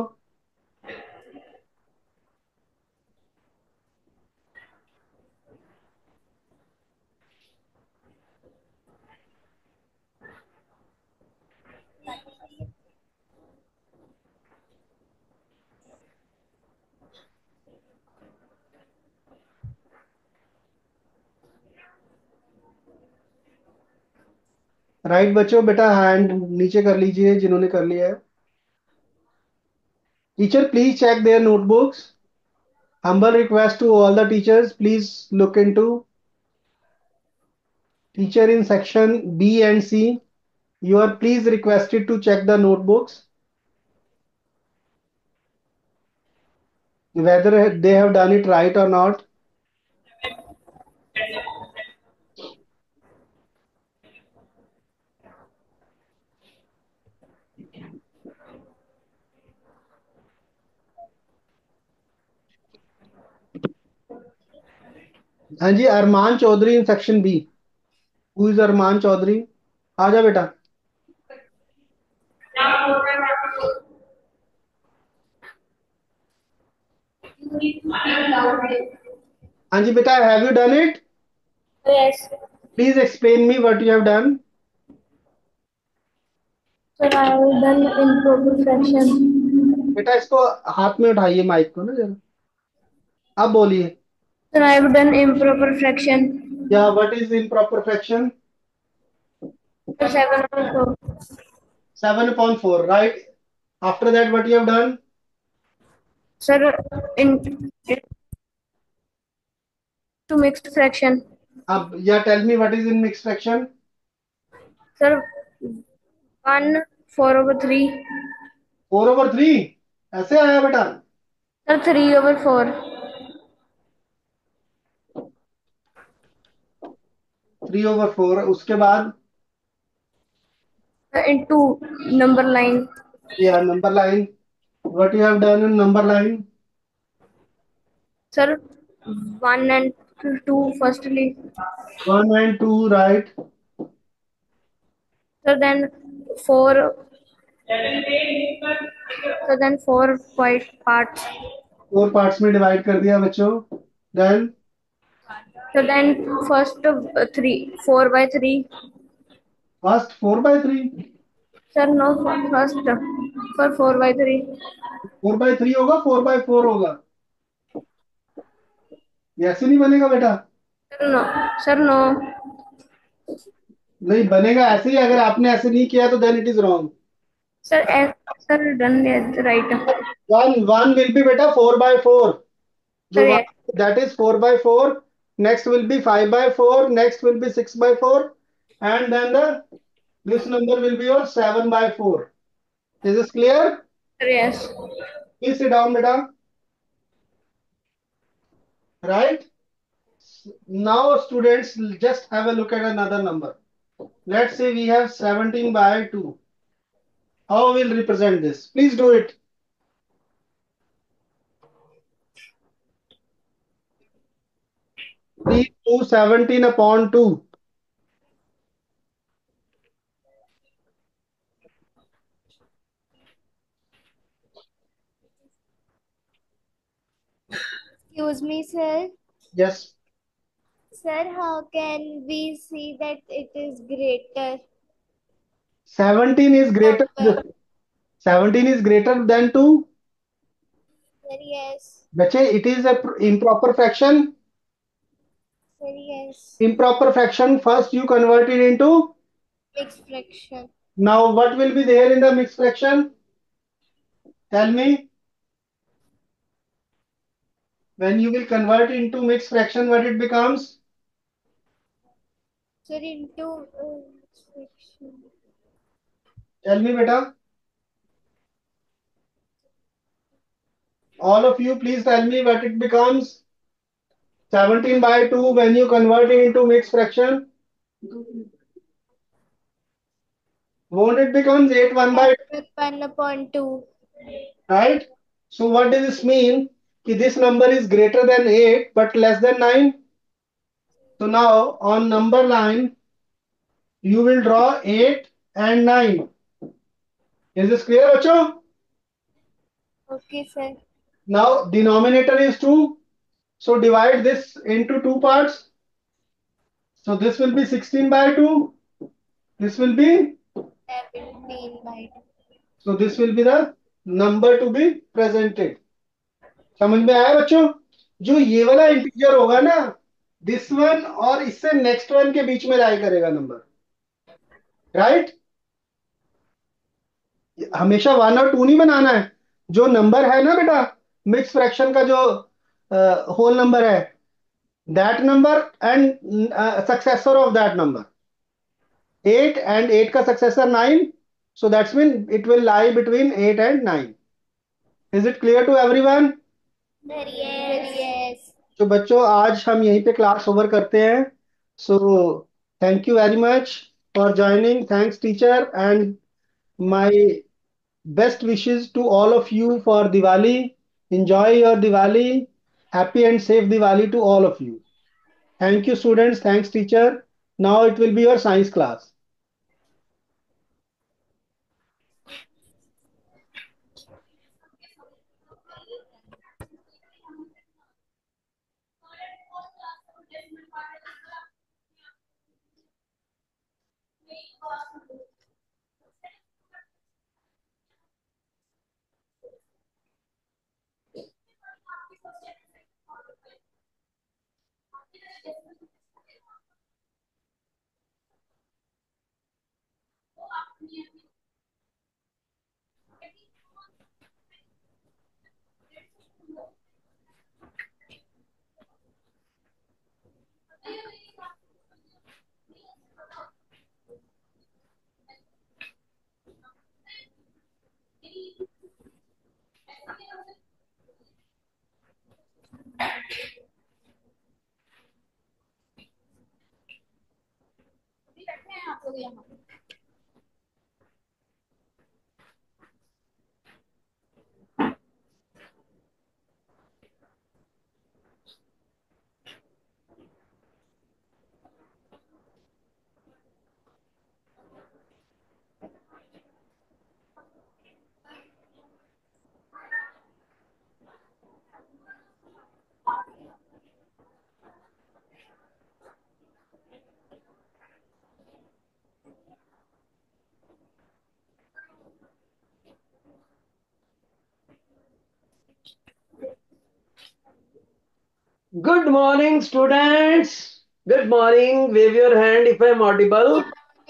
Speaker 1: राइट बच्चों, बेटा हैंड नीचे कर लीजिए जिन्होंने कर लिया है। Teacher please check their notebooks. Humble request to all the teachers, please look into teacher in section B and C. You are please requested to check the notebooks whether they have done it right or not. हाँ जी, Armaan Chaudhary in section B. Who is Armaan Chaudhary? आ जा बेटा। हाँ जी बेटा, have you done it?
Speaker 2: Yes.
Speaker 1: Please explain me what you have done.
Speaker 2: Sir, I have done improper fraction.
Speaker 1: बेटा इसको हाथ में उठाइए माइक को ना जरा। अब बोलिए।
Speaker 2: Sir, I have done improper fraction.
Speaker 1: या what is improper fraction?
Speaker 2: 7/4.
Speaker 1: 7/4, right? After that, what you have done?
Speaker 2: Sir, to mixed fraction.
Speaker 1: Yeah, tell me what is in mixed fraction?
Speaker 2: Sir, 1/4/3.
Speaker 1: 4/3 ऐसे आया बेटा?
Speaker 2: Sir, 3/4.
Speaker 1: 3/4 उसके बाद?
Speaker 2: Into number line.
Speaker 1: Yeah, number line. What you have done in number line?
Speaker 2: Sir, 1 and 2 firstly.
Speaker 1: 1 and 2, right?
Speaker 2: So then 4. So then 4 white parts.
Speaker 1: 4 parts में divide कर दिया बच्चों। Then
Speaker 2: So then first 3 4/3.
Speaker 1: first 4/3।
Speaker 2: Sir, no, first for 4/3.
Speaker 1: 4/3 होगा, 4/4 होगा? ये ऐसे नहीं बनेगा बेटा।
Speaker 2: Sir, no. Sir, no.
Speaker 1: नहीं बनेगा ऐसे ही, अगर आपने ऐसे नहीं किया तो then it is wrong.
Speaker 2: Sir, sir, done it right.
Speaker 1: One will be बेटा 4/4। जो
Speaker 2: Sir,
Speaker 1: one,
Speaker 2: yes.
Speaker 1: that is 4/4. Next will be 5/4. Next will be 6/4. And then this number will be your 7/4. Is this clear?
Speaker 2: Sir, yes.
Speaker 1: Please sit down beta. Right? Now students, just have a look at another number. Let's say we have 17/2. How we'll represent this? Please do it. Please do 17/2.
Speaker 4: Excuse me, sir.
Speaker 1: Yes.
Speaker 4: Sir, how can we see that it is greater
Speaker 1: 17 is greater.
Speaker 4: number?
Speaker 1: 17 is greater than 2.
Speaker 4: Sir, yes.
Speaker 1: बच्चे, it is a improper fraction.
Speaker 4: Sir, yes.
Speaker 1: Improper fraction, first you convert it into.
Speaker 4: Mixed fraction.
Speaker 1: Now what will be there in the mixed fraction? Tell me. When you will convert into mixed fraction, what it becomes?
Speaker 4: Sir, into mixed fraction.
Speaker 1: Tell me, beta. All of you, please tell me what it becomes. 17 by 2 when you convert it into mixed fraction. Won't it becomes 8 1 by
Speaker 4: 1 upon 2.
Speaker 1: right? So what does this mean? Ki this number is greater than 8 but less than 9. So now on number line, you will draw 8 and 9. Is this clear, Bacho?
Speaker 4: Okay, sir.
Speaker 1: Now denominator is 2. So divide this into two parts. So this will be 16 by 2. This will be,
Speaker 4: 17 by 2.
Speaker 1: so this will be the number to be presented. समझ में आया बच्चों? जो ये वाला integer होगा ना, this one और इससे नेक्स्ट वन के बीच में लाई करेगा नंबर, राइट? हमेशा 1 और 2 नहीं बनाना है. जो नंबर है ना बेटा, मिक्स फ्रैक्शन का जो होल नंबर है, that number and successor of that number 8 and 8 का successor 9. So that's mean it will lie between 8 and 9. Is it clear to everyone?
Speaker 4: Sir, yes. Yes.
Speaker 1: तो बच्चों, आज हम यहीं पे क्लास ओवर करते हैं. So thank you very much for joining. Thanks teacher, and my best wishes to all of you for Diwali. Enjoy your Diwali. Happy and safe Diwali to all of you. Thank you, students. Thanks, teacher. Now it will be your science class.
Speaker 5: Good morning, students. Good morning. Wave your hand if I am audible.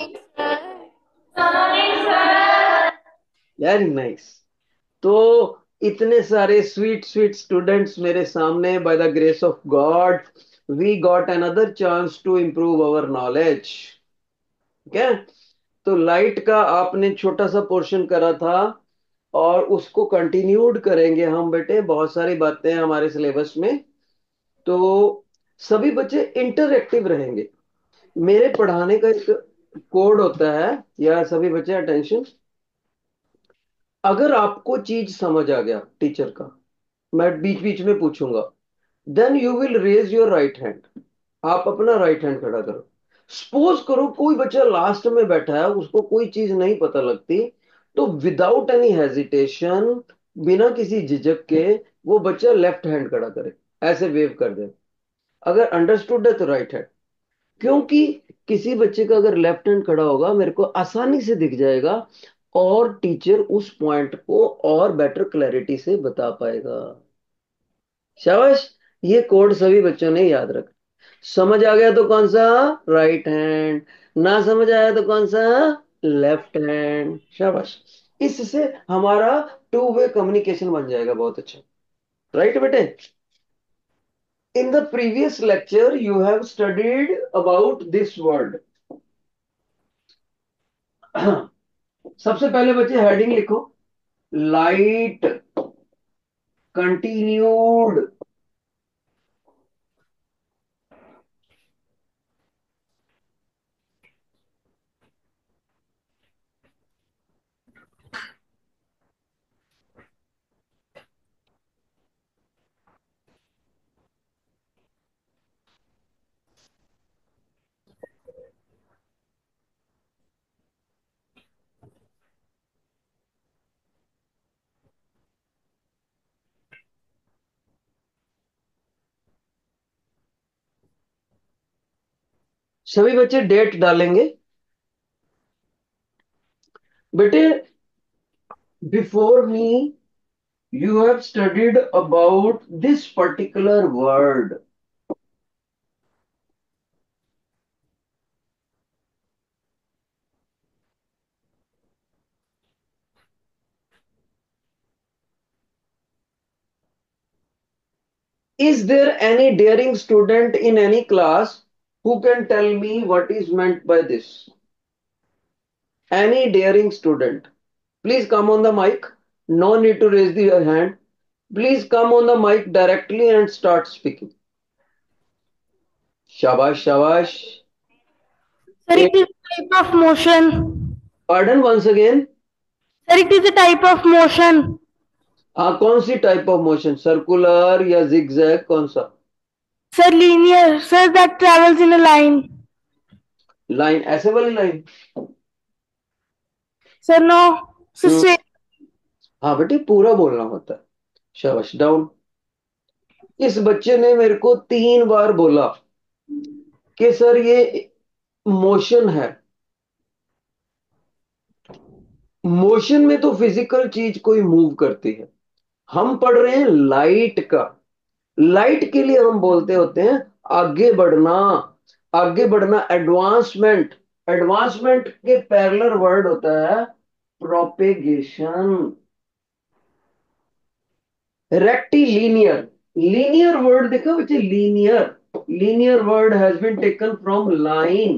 Speaker 5: Very nice. तो इतने सारे sweet sweet students मेरे सामने, by the grace of God we got another chance to improve our knowledge. क्या? तो light का आपने छोटा सा पोर्शन करा था और उसको कंटिन्यूड करेंगे हम बेटे. बहुत सारी बातें हैं हमारे सिलेबस में, तो सभी बच्चे इंटरएक्टिव रहेंगे. मेरे पढ़ाने का एक कोड होता है, या सभी बच्चे अटेंशन. अगर आपको चीज समझ आ गया टीचर का, मैं बीच बीच में पूछूंगा, then you will raise your right hand. आप अपना राइट हैंड खड़ा करो. सपोज करो कोई बच्चा लास्ट में बैठा है, उसको कोई चीज नहीं पता लगती, तो विदाउट एनी हेजिटेशन, बिना किसी झिझक के, वो बच्चा लेफ्ट हैंड खड़ा करे, ऐसे वेव कर दे. अगर अंडरस्टूड है तो राइट हैंड, क्योंकि किसी बच्चे का अगर लेफ्ट हैंड खड़ा होगा मेरे को आसानी से दिख जाएगा और टीचर उस पॉइंट को और बेटर क्लैरिटी से बता पाएगा। शाबाश। ये कोड सभी बच्चों ने याद रखा। समझ आ गया तो कौन सा? Right hand. ना समझ आया तो कौन सा? Left hand. शाबाश। इससे हमारा टू वे कम्युनिकेशन बन जाएगा बहुत अच्छा। राइट बेटे? In the previous lecture, you have studied about this word. सबसे पहले बच्चे हेडिंग लिखो, लाइट कंटिन्यूड। सभी बच्चे डेट डालेंगे। बेटे, before me you have studied about this particular word. Is there any daring student in any class who can tell me what is meant by this? Any daring student? Please come on the mic. No need to raise the hand. Please come on the mic directly and start speaking. Shabash, shabash.
Speaker 2: Sir, it is a type of motion.
Speaker 5: Pardon once again.
Speaker 2: Sir, it is a type of motion.
Speaker 5: हाँ, कौन सी type of motion? Circular या zigzag, कौन सा?
Speaker 2: Sir, linear. Sir, that travels in a line.
Speaker 5: Line, ऐसे वाली line?
Speaker 2: Sir, no. Sir, straight.
Speaker 5: हाँ बेटे, पूरा बोलना होता है। शाबाश, डाउन। इस बच्चे ने मेरे को 3 बार बोला कि सर ये मोशन है। मोशन में तो फिजिकल चीज कोई मूव करती है, हम पढ़ रहे हैं लाइट का। लाइट के लिए हम बोलते होते हैं आगे बढ़ना। आगे बढ़ना, एडवांसमेंट। एडवांसमेंट के पैरेलल वर्ड होता है प्रोपेगेशन। रेक्टिलीनियर, लीनियर वर्ड देखो बच्चे, linear. Linear word has been taken from line.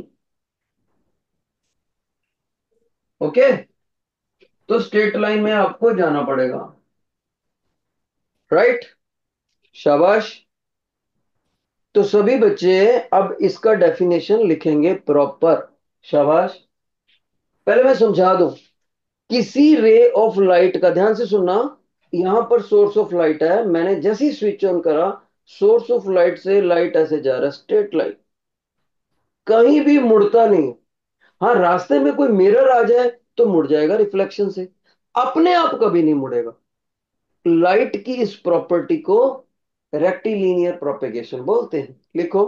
Speaker 5: Okay, तो स्ट्रेट लाइन में आपको जाना पड़ेगा। राइट? शाबाश। तो सभी बच्चे अब इसका डेफिनेशन लिखेंगे प्रॉपर। शाबाश। पहले मैं समझा दूं, किसी रे ऑफ लाइट का, ध्यान से सुनना, यहां पर सोर्स ऑफ लाइट है, मैंने जैसे ही स्विच ऑन करा, सोर्स ऑफ लाइट से लाइट ऐसे जा रहा है, स्ट्रेट लाइट, कहीं भी मुड़ता नहीं। हाँ, रास्ते में कोई मिरर आ जाए तो मुड़ जाएगा रिफ्लेक्शन से, अपने आप कभी नहीं मुड़ेगा। लाइट की इस प्रॉपर्टी को रेक्टिलीनियर प्रोपेगेशन बोलते हैं। लिखो,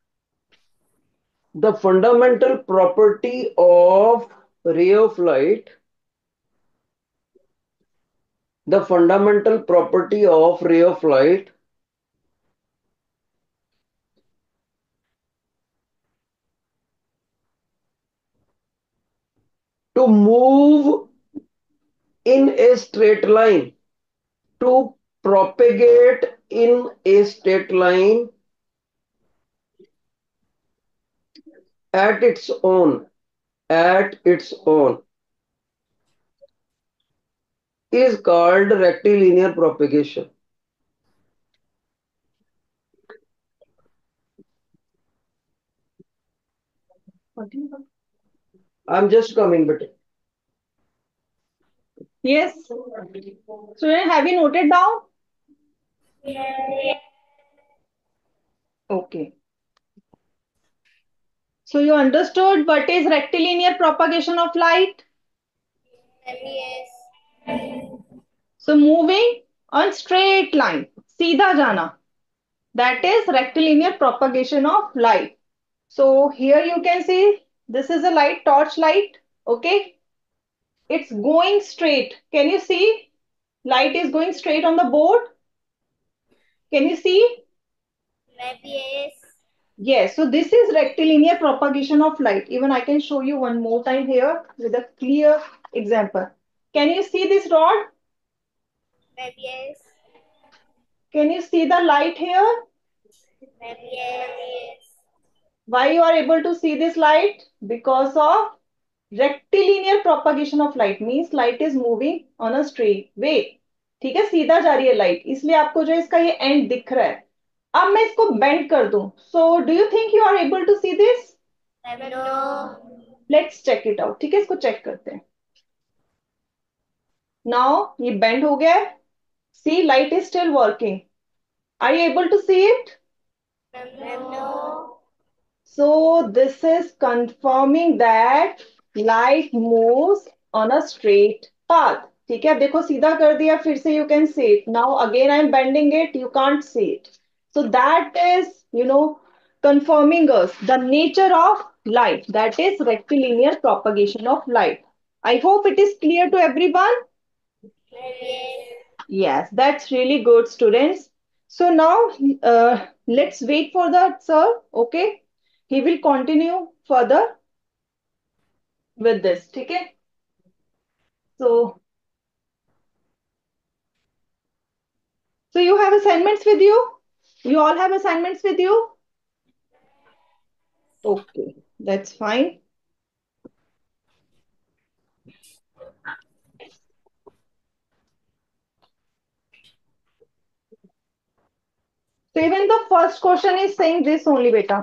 Speaker 5: the fundamental property of ray of light, the fundamental property of ray of light to move in a straight line, to propagate in a straight line at its own, at its own, is called rectilinear propagation. I'm just coming, but
Speaker 6: Yes. Student, have you noted down? Okay. So you understood what is rectilinear propagation of light?
Speaker 4: Yes.
Speaker 6: So moving on straight line, सीधा जाना. That is rectilinear propagation of light. So here you can see this is a light, torch light. Okay, it's going straight. Can you see? Light is going straight on the board. Can you see?
Speaker 4: Maybe yes.
Speaker 6: Yes, so this is rectilinear propagation of light. Even I can show you one more time here with a clear example. Can you see this rod?
Speaker 4: Maybe yes.
Speaker 6: Can you see the light here?
Speaker 4: Maybe yes.
Speaker 6: Why you are able to see this light? Because of rectilinear propagation of light, means light is moving on a straight way. ठीक है, सीधा जा रही है light, इसलिए आपको जो इसका ये एंड दिख रहा है. अब मैं इसको बेंड कर दूं, so do you think you are able to see this?
Speaker 4: No.
Speaker 6: Let's check it out. ठीक है, इसको चेक करते हैं. नाउ ये बेंड हो गया है. See, light is still working. Are you able to see it?
Speaker 4: No.
Speaker 6: So this is confirming that light moves on a straight path. ठीक है, देखो सीधा कर दिया, फिर से you can see it. Now again I am bending it, you can't see it. So that is, confirming us the nature of light. That is rectilinear propagation of light. I hope it is clear to everyone.
Speaker 4: Yes.
Speaker 6: Yes, that's really good, students. So now let's wait for the sir. Okay, he will continue further with this. Okay. So you have assignments with you? You all have assignments with you? Okay, that's fine. So even the first question is saying this only, beta.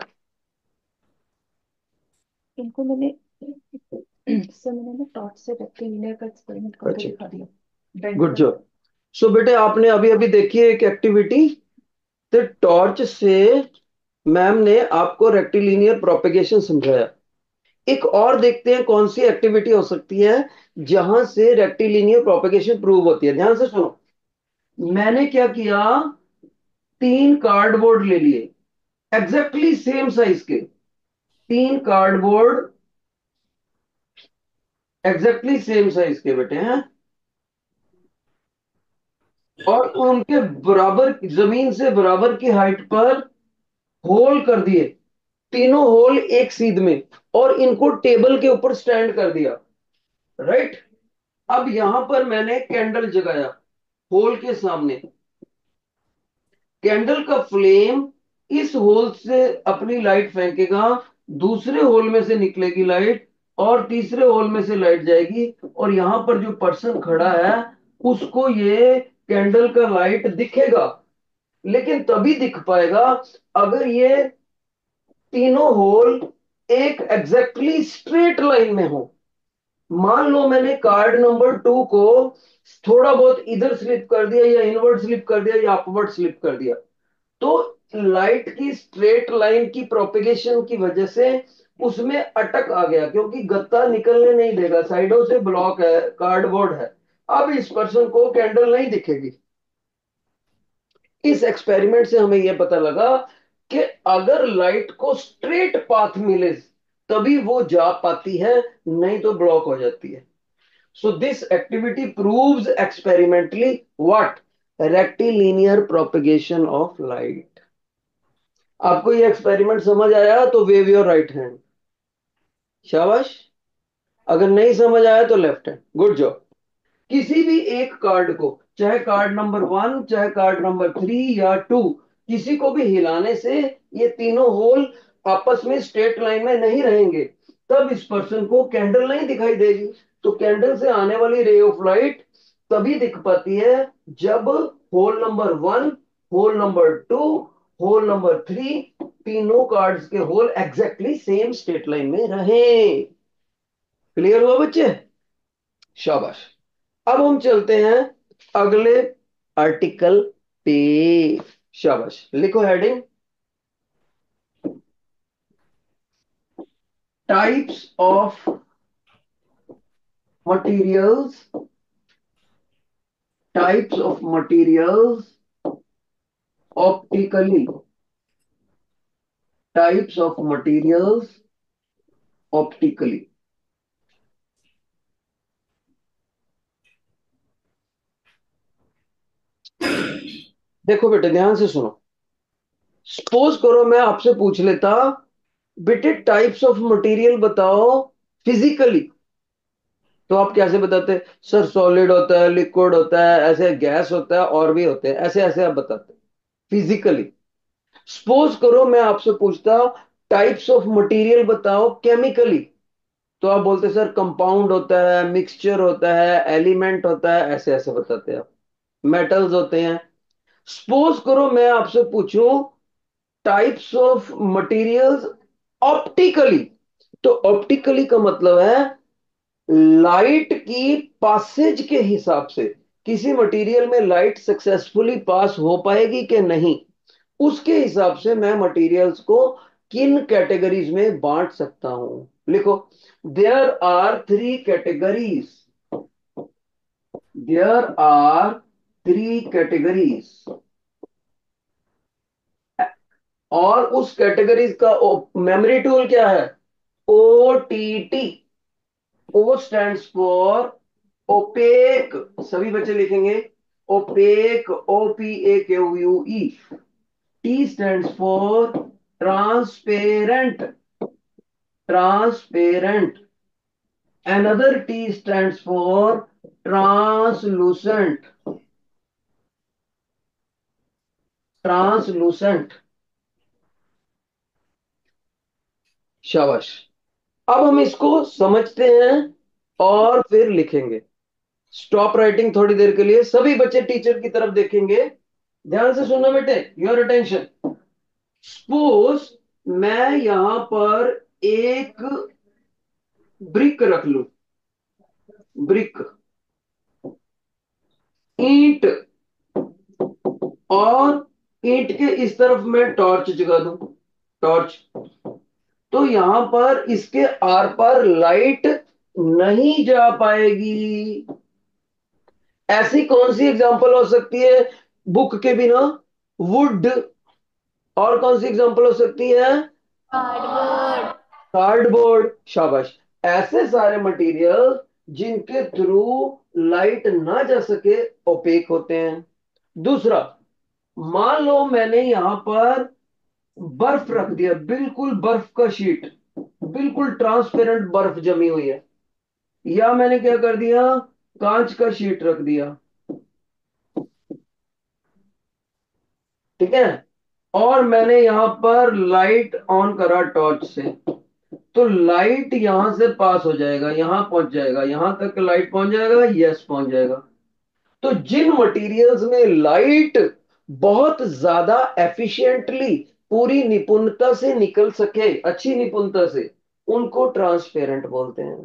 Speaker 6: इनको मैंने sir मैंने ना torch से rectangular का experiment करके दिखा दिया.
Speaker 5: Good job. सो बेटे आपने अभी अभी देखी है एक एक्टिविटी. तो टॉर्च से मैम ने आपको रेक्टिलिनियर प्रोपेगेशन समझाया. एक और देखते हैं कौन सी एक्टिविटी हो सकती है जहां से रेक्टिलिनियर प्रोपेगेशन प्रूव होती है. ध्यान से सुनो. मैंने क्या किया, 3 कार्डबोर्ड ले लिए, एग्जैक्टली सेम साइज के 3 कार्डबोर्ड, एग्जैक्टली सेम साइज के बेटे हैं, और उनके बराबर, जमीन से बराबर की हाइट पर होल कर दिए. तीनों होल एक सीध में, और इनको टेबल के ऊपर स्टैंड कर दिया. राइट. अब यहां पर मैंने कैंडल जगाया होल के सामने. कैंडल का फ्लेम इस होल से अपनी लाइट फेंकेगा, दूसरे होल में से निकलेगी लाइट, और तीसरे होल में से लाइट जाएगी, और यहां पर जो पर्सन खड़ा है उसको ये कैंडल का लाइट दिखेगा. लेकिन तभी दिख पाएगा अगर ये तीनों होल एक एग्जैक्टली स्ट्रेट लाइन में हो. मान लो मैंने कार्ड नंबर 2 को थोड़ा बहुत इधर स्लिप कर दिया, या इनवर्ड स्लिप कर दिया, या अपवर्ड स्लिप कर दिया, तो लाइट की स्ट्रेट लाइन की प्रोपेगेशन की वजह से उसमें अटक आ गया, क्योंकि गत्ता निकलने नहीं देगा, साइडों से ब्लॉक है, कार्डबोर्ड है. अब इस पर्सन को कैंडल नहीं दिखेगी. इस एक्सपेरिमेंट से हमें यह पता लगा कि अगर लाइट को स्ट्रेट पाथ मिले तभी वो जा पाती है, नहीं तो ब्लॉक हो जाती है. So this activity proves experimentally what? Rectilinear propagation of light. आपको ये एक्सपेरिमेंट समझ आया तो वेव योर राइट हैंड. शाबाश. अगर नहीं समझ आया तो लेफ्ट हैंड. Good job. किसी भी एक कार्ड को, चाहे कार्ड नंबर 1, चाहे कार्ड नंबर 3 या 2, किसी को भी हिलाने से ये तीनों होल आपस में स्ट्रेट लाइन में नहीं रहेंगे, तब इस पर्सन को कैंडल नहीं दिखाई देगी. तो कैंडल से आने वाली रे ऑफ लाइट तभी दिख पाती है जब hole number 1, hole number 2, hole number 3, तीनों कार्ड्स के hole exactly same straight line में रहे. क्लियर हुआ बच्चे? शाबाश. अब हम चलते हैं अगले आर्टिकल पे. शाबाश. लिखो heading, types of materials, types of materials optically, types of materials optically. देखो बेटे ध्यान से सुनो, सपोज करो मैं आपसे पूछ लेता, बेटे टाइप्स ऑफ मटेरियल बताओ फिजिकली, तो आप कैसे बताते? सर सॉलिड होता है, लिक्विड होता है, ऐसे गैस होता है, और भी होते हैं, ऐसे ऐसे आप बताते फिजिकली। सपोज करो मैं आपसे पूछता टाइप्स ऑफ मटेरियल बताओ केमिकली, तो आप बोलते सर कंपाउंड होता है, मिक्सचर होता है, एलिमेंट होता है, ऐसे ऐसे बताते आप, मेटल्स होते हैं। सपोज करो मैं आपसे पूछूं टाइप्स ऑफ मटेरियल्स ऑप्टिकली, तो ऑप्टिकली का मतलब है लाइट की पासेज के हिसाब से किसी मटेरियल में लाइट सक्सेसफुली पास हो पाएगी कि नहीं, उसके हिसाब से मैं मटेरियल्स को किन कैटेगरीज में बांट सकता हूं। लिखो, there are three categories, there are three categories, और उस कैटेगरीज का मेमोरी टूल क्या है? OTT। O stands for opaque, सभी बच्चे लिखेंगे opaque, OPAKUE। T stands for transparent, transparent. Another T stands for translucent, translucent। शाबाश। अब हम इसको समझते हैं और फिर लिखेंगे। स्टॉप राइटिंग थोड़ी देर के लिए, सभी बच्चे टीचर की तरफ देखेंगे। ध्यान से सुनना बेटे, योर अटेंशन। सपोज मैं यहां पर एक ब्रिक रख लूं, ब्रिक, ईंट, और ईंट के इस तरफ मैं टॉर्च जगा दूं, टॉर्च, तो यहां पर इसके आर पार लाइट नहीं जा पाएगी। ऐसी कौन सी एग्जांपल हो सकती है बुक के बिना? वुड। और कौन सी एग्जांपल हो सकती है?
Speaker 2: कार्डबोर्ड।
Speaker 5: कार्डबोर्ड। शाबाश। ऐसे सारे मटेरियल जिनके थ्रू लाइट ना जा सके ओपेक होते हैं। दूसरा, मान लो मैंने यहां पर बर्फ रख दिया, बिल्कुल बर्फ का शीट, बिल्कुल ट्रांसपेरेंट बर्फ जमी हुई है, या मैंने क्या कर दिया, कांच का शीट रख दिया, ठीक है, और मैंने यहां पर लाइट ऑन करा टॉर्च से, तो लाइट यहां से पास हो जाएगा, यहां पहुंच जाएगा, यहां तक लाइट पहुंच जाएगा, यस पहुंच जाएगा। तो जिन मटेरियल्स में लाइट बहुत ज्यादा एफिशिएंटली, पूरी निपुणता से निकल सके, अच्छी निपुणता से, उनको ट्रांसपेरेंट बोलते हैं।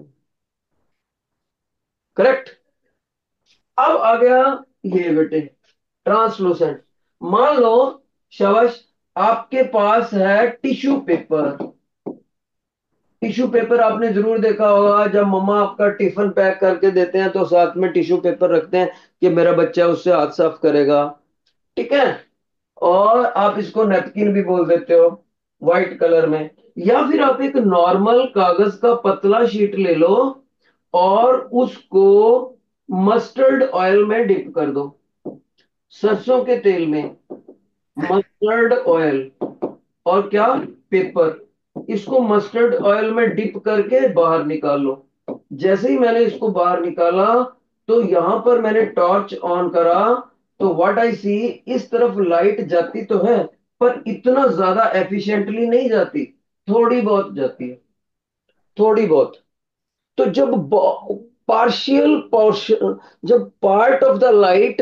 Speaker 5: करेक्ट। अब आ गया ये बेटे ट्रांसलूसेंट। मान लो, शाबाश, आपके पास है टिश्यू पेपर। टिश्यू पेपर आपने जरूर देखा होगा, जब मम्मा आपका टिफिन पैक करके देते हैं तो साथ में टिश्यू पेपर रखते हैं कि मेरा बच्चा उससे हाथ साफ करेगा, ठीक है। और आप इसको नैपकिन भी बोल देते हो, व्हाइट कलर में। या फिर आप एक नॉर्मल कागज का पतला शीट ले लो और उसको मस्टर्ड ऑयल में डिप कर दो, सरसों के तेल में, मस्टर्ड ऑयल, और क्या, पेपर, इसको मस्टर्ड ऑयल में डिप करके बाहर निकाल लो। जैसे ही मैंने इसको बाहर निकाला तो यहां पर मैंने टॉर्च ऑन करा, तो व्हाट आई सी, इस तरफ लाइट जाती तो है पर इतना ज्यादा एफिशिएंटली नहीं जाती, थोड़ी बहुत जाती है, थोड़ी बहुत। तो जब पार्शियल पोर्शन, जब पार्ट ऑफ द लाइट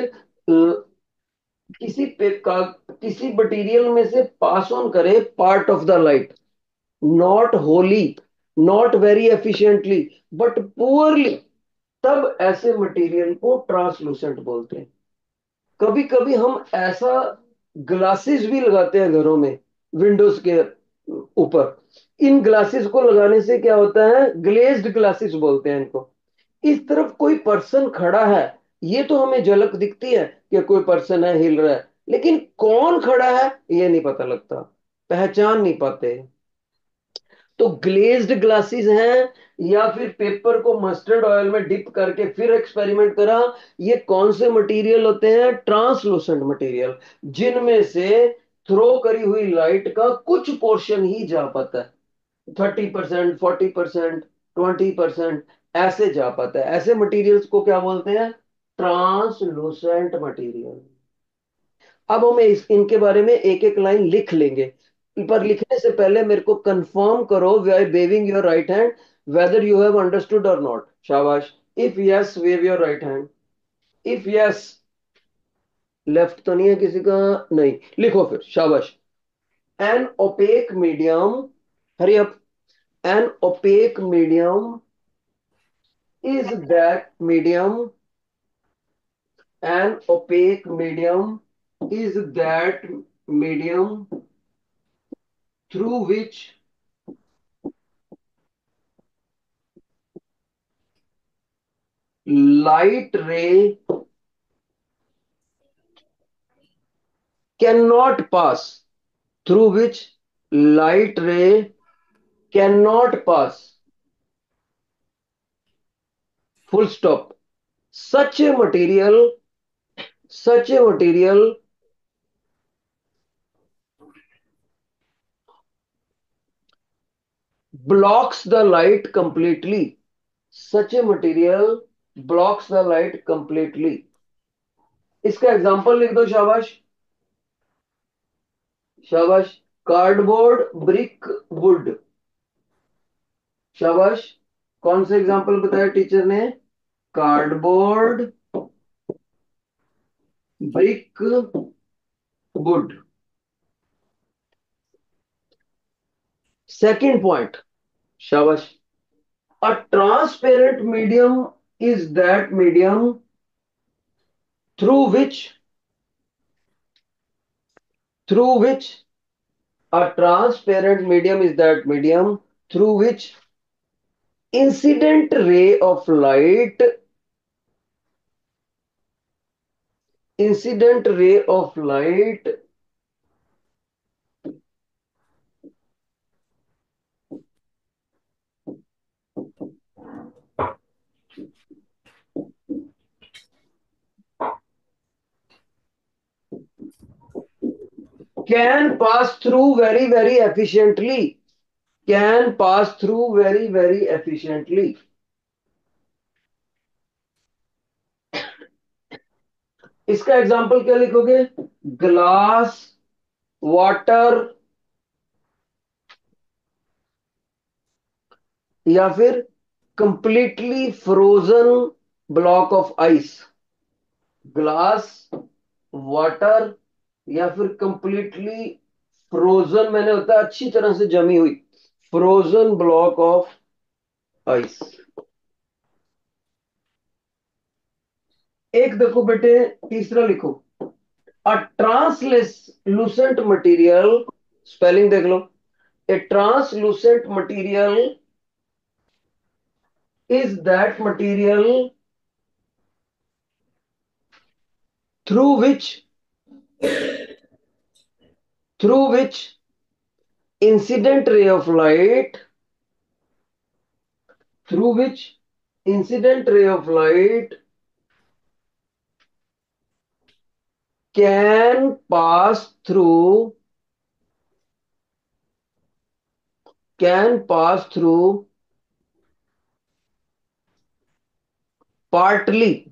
Speaker 5: किसी पे का किसी मटेरियल में से पास ऑन करे, part of the light, not wholly, not very efficiently, but poorly, तब ऐसे मटेरियल को ट्रांसलूसेंट बोलते हैं। कभी कभी हम ऐसा ग्लासेस भी लगाते हैं घरों में, विंडोज के ऊपर। इन ग्लासेस को लगाने से क्या होता है, ग्लेज्ड ग्लासेस बोलते हैं इनको। इस तरफ कोई पर्सन खड़ा है, ये तो हमें झलक दिखती है कि कोई पर्सन है, हिल रहा है, लेकिन कौन खड़ा है ये नहीं पता लगता, पहचान नहीं पाते। तो ग्लेज्ड ग्लासेस हैं या फिर पेपर को मस्टर्ड ऑयल में डिप करके फिर एक्सपेरिमेंट करा, ये कौन से मटेरियल होते हैं? ट्रांसलूसेंट मटेरियल, जिनमें से थ्रो करी हुई लाइट का कुछ पोर्शन ही जा पाता है, 30%, 40%, 20% ऐसे जा पाता है। ऐसे मटेरियल्स को क्या बोलते हैं? Translucent material. अब हम इनके बारे में एक एक लाइन लिख लेंगे, पर लिखने से पहले मेरे को कंफर्म करो by waving your right hand whether you have understood और नॉट। शाबाश। If yes wave your right hand. If yes, left तो नहीं है किसी का? नहीं, लिखो फिर। शाबाश। An opaque medium, hurry up. An opaque medium is that medium, an opaque medium is that medium through which light ray cannot pass, through which light ray cannot pass, full stop. Such a material, such a material blocks the light completely. Such a material blocks the light completely. इसका example लिख दो। शाबाश, शाबाश। Cardboard, brick, wood. शाबाश। कौन सा example बताया teacher ने? Cardboard, brick, wood. Second point. शाबाश। A transparent medium is that medium through which, through which, a transparent medium is that medium through which incident ray of light, incident ray of light can pass through very very efficiently, can pass through very very efficiently. इसका example क्या लिखोगे? Glass, water, या फिर completely frozen block of ice. Glass, water, या फिर completely frozen, मैंने होता है अच्छी तरह से जमी हुई, फ्रोजन ब्लॉक ऑफ आइस। एक देखो बेटे, तीसरा लिखो। अ ट्रांसलूसेंट मटेरियल, स्पेलिंग देख लो। A translucent material is that material through which, through which incident ray of light, through which incident ray of light can pass through, can pass through partly,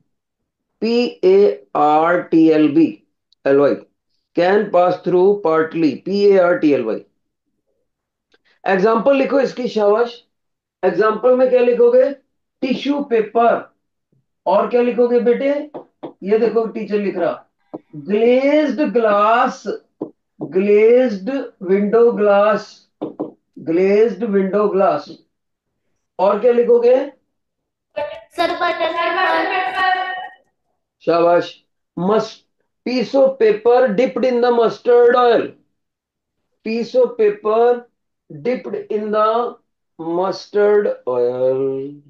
Speaker 5: P-A-R-T-L-B-L-Y, can pass through partly, P-A-R-T-L-Y। Example लिखो इसकी। शाबाश। Example में क्या लिखोगे? Tissue paper. और क्या लिखोगे बेटे? ये देखो टीचर लिख रहा, glazed glass, glazed window glass, glazed window glass. और क्या लिखोगे?
Speaker 4: Sir butter paper.
Speaker 5: शाबाश। Must, piece of paper dipped in the mustard oil, piece of paper dipped in the mustard oil.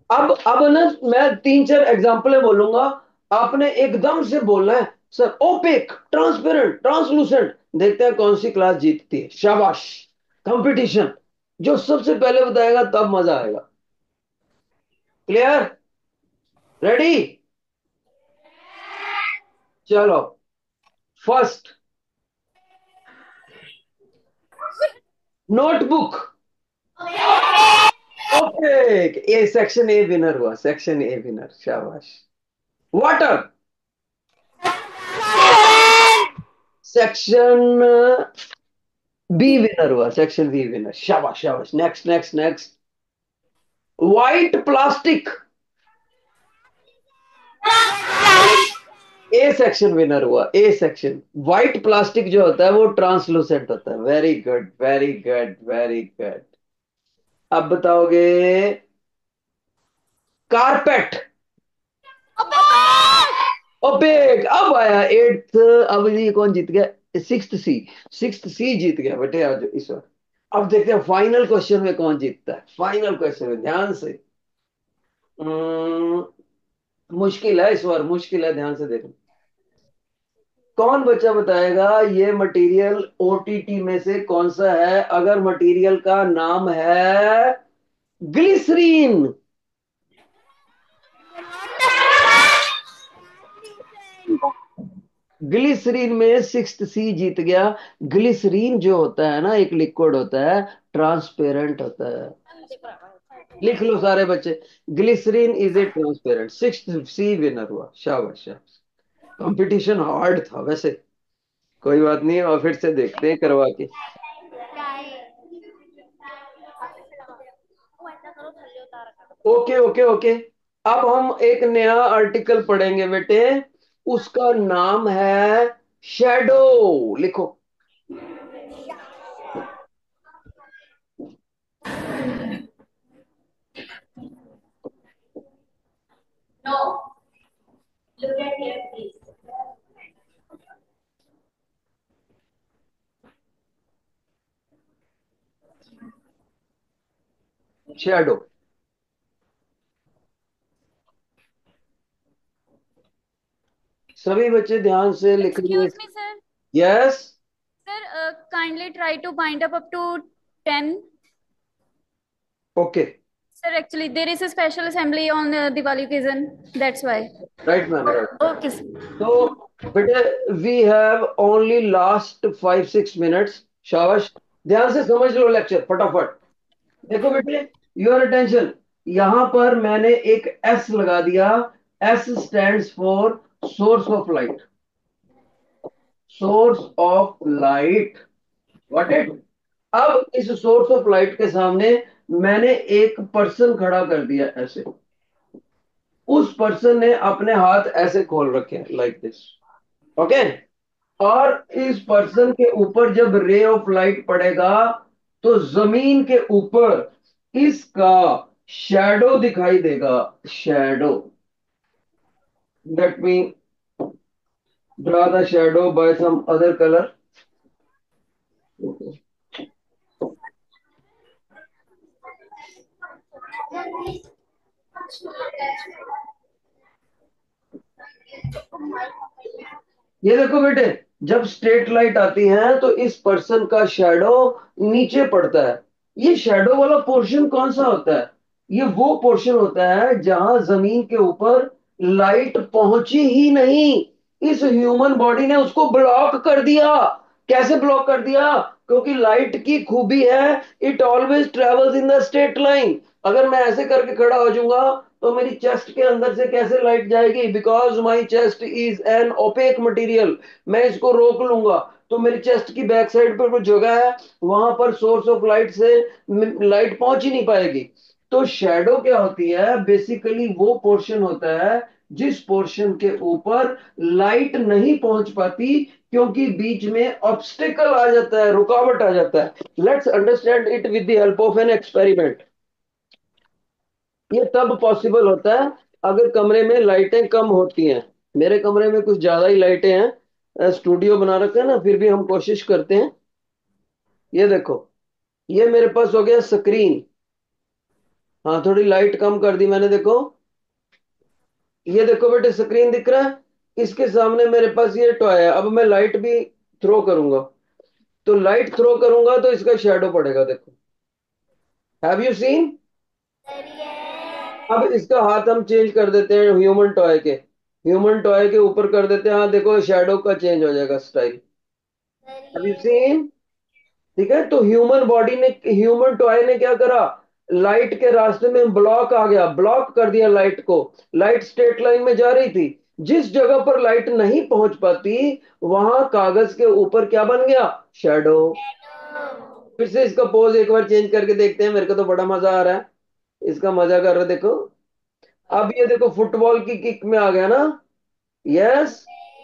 Speaker 5: अब ना मैं 3-4 एग्जाम्पलें बोलूंगा, आपने एकदम से बोलना है सर ओपेक, ट्रांसपेरेंट, ट्रांसलूसेंट। देखते हैं कौन सी क्लास जीतती है। शाबाश। कंपटीशन, जो सबसे पहले बताएगा तब मजा आएगा। क्लियर? रेडी? चलो, first notebook. Opaque. A section A winner हुआ, सेक्शन ए विनर, शाबाश। वाटर, सेक्शन बी विनर हुआ, सेक्शन बी विनर, शाबाश शाबाश। Next next next. White plastic, A section winner हुआ, ए सेक्शन। व्हाइट प्लास्टिक जो होता है वो ट्रांसलूसेंट होता है। Very good very good very good. अब बताओगे कारपेट। ओपेक। अब आया एट्थ। अब ये कौन जीत गया? सिक्स्थ सी। सिक्स्थ सी जीत गया बेटे आज इस बार। अब देखते हैं फाइनल क्वेश्चन में कौन जीतता है। फाइनल क्वेश्चन में ध्यान से। मुश्किल है इस बार, मुश्किल है, ध्यान से देखो। कौन बच्चा बताएगा ये मटेरियल ओटीटी में से कौन सा है? अगर मटेरियल का नाम है ग्लिसरीन। ग्लिसरीन में सिक्स्थ सी जीत गया। ग्लिसरीन जो होता है ना, एक लिक्विड होता है, ट्रांसपेरेंट होता है। लिख लो सारे बच्चे, glycerine is a transparent. Sixth C winner हुआ, शाबाश शाबाश। कंपटीशन हार्ड था वैसे, कोई बात नहीं, और फिर से देखते हैं करवा के। Okay okay okay. अब हम एक नया आर्टिकल पढ़ेंगे बेटे, उसका नाम है शैडो। लिखो। शैडो। सभी बच्चे ध्यान से लिखेंगे।
Speaker 7: Excuse me, sir.
Speaker 5: Yes.
Speaker 7: Sir, kindly try to bind up to 10.
Speaker 5: Okay.
Speaker 7: Sir, actually, there is a special assembly on Diwali occasion. That's why.
Speaker 5: Right ma'am, right.
Speaker 7: Okay, sir.
Speaker 5: तो बेटे we have only last 5-6 minutes. शाबाश। ध्यान से समझ लो lecture फटाफट। देखो बेटे, your attention. यहां पर मैंने एक एस लगा दिया। S stands for source of light. Source of light, what it. अब इस सोर्स ऑफ लाइट के सामने मैंने एक पर्सन खड़ा कर दिया ऐसे। उस पर्सन ने अपने हाथ ऐसे खोल रखे हैं लाइक दिस। ओके। और इस पर्सन के ऊपर जब रे ऑफ लाइट पड़ेगा तो जमीन के ऊपर इसका शैडो दिखाई देगा। Shadow, let me draw the shadow by some other colour. ये देखो बेटे, जब स्ट्रेट लाइट आती है तो इस पर्सन का शैडो नीचे पड़ता है। ये शैडो वाला पोर्शन कौन सा होता है? ये वो पोर्शन होता है जहां जमीन के ऊपर लाइट पहुंची ही नहीं। इस ह्यूमन बॉडी ने उसको ब्लॉक कर दिया। कैसे ब्लॉक कर दिया? क्योंकि लाइट की खूबी है, it always travels in the straight line. अगर मैं ऐसे करके खड़ा हो जाऊंगा तो मेरी चेस्ट के अंदर से कैसे लाइट जाएगी? Because my chest is an opaque material. मैं इसको रोक लूंगा तो मेरी चेस्ट की बैक साइड पर कुछ जगह है, वहां पर सोर्स ऑफ लाइट से लाइट पहुंच ही नहीं पाएगी। तो शैडो क्या होती है? बेसिकली वो पोर्शन होता है जिस पोर्शन के ऊपर लाइट नहीं पहुंच पाती, क्योंकि बीच में ऑब्स्टेकल आ जाता है, रुकावट आ जाता है। Let's understand it with the help of an experiment. ये तब पॉसिबल होता है अगर कमरे में लाइटें कम होती हैं। मेरे कमरे में कुछ ज्यादा ही लाइटें हैं, स्टूडियो बना रखा है ना, फिर भी हम कोशिश करते हैं। ये देखो, ये मेरे पास हो गया स्क्रीन। हाँ थोड़ी लाइट कम कर दी मैंने, देखो ये देखो बेटे स्क्रीन दिख रहा है, इसके सामने मेरे पास ये टॉय है। अब मैं लाइट भी थ्रो करूंगा, तो लाइट थ्रो करूंगा तो इसका शेडो पड़ेगा, देखो। Have you seen? अब इसका हाथ हम चेंज कर देते हैं ह्यूमन टॉय के, ह्यूमन टॉय के ऊपर कर देते हैं, हाँ देखो शेडो का चेंज हो जाएगा स्टाइल। Have you scene? ठीक है, तो ह्यूमन बॉडी ने, ह्यूमन टॉय ने क्या करा, लाइट के रास्ते में ब्लॉक आ गया, ब्लॉक कर दिया लाइट को। लाइट स्ट्रेट लाइन में जा रही थी, जिस जगह पर लाइट नहीं पहुंच पाती वहां कागज के ऊपर क्या बन गया, शेडो। फिर से इसका पोज एक बार चेंज करके देखते हैं, मेरे को तो बड़ा मजा आ रहा है, इसका मजा कर रहे हैं, देखो। अब ये देखो फुटबॉल की किक में आ गया ना, यस।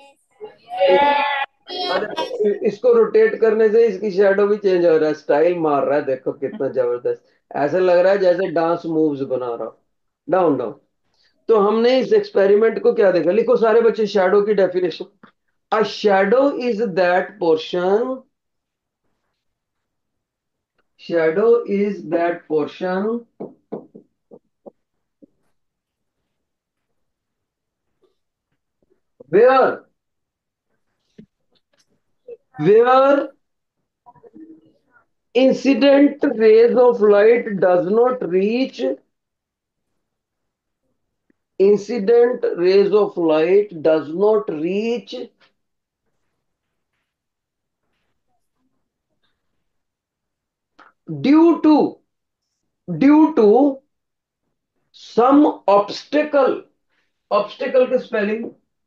Speaker 5: इसको रोटेट करने से इसकी शेडो भी चेंज हो रहा है, स्टाइल मार रहा है, देखो कितना जबरदस्त। ऐसा लग रहा है जैसे डांस मूव्स बना रहा हो, डाउन डाउन। तो हमने इस एक्सपेरिमेंट को क्या देखा, लिखो सारे बच्चे शैडो की definition. A shadow is that portion, shadow is that portion where where incident rays of light does not reach, incident rays of light does not reach due to, due to some obstacle, obstacle के spelling,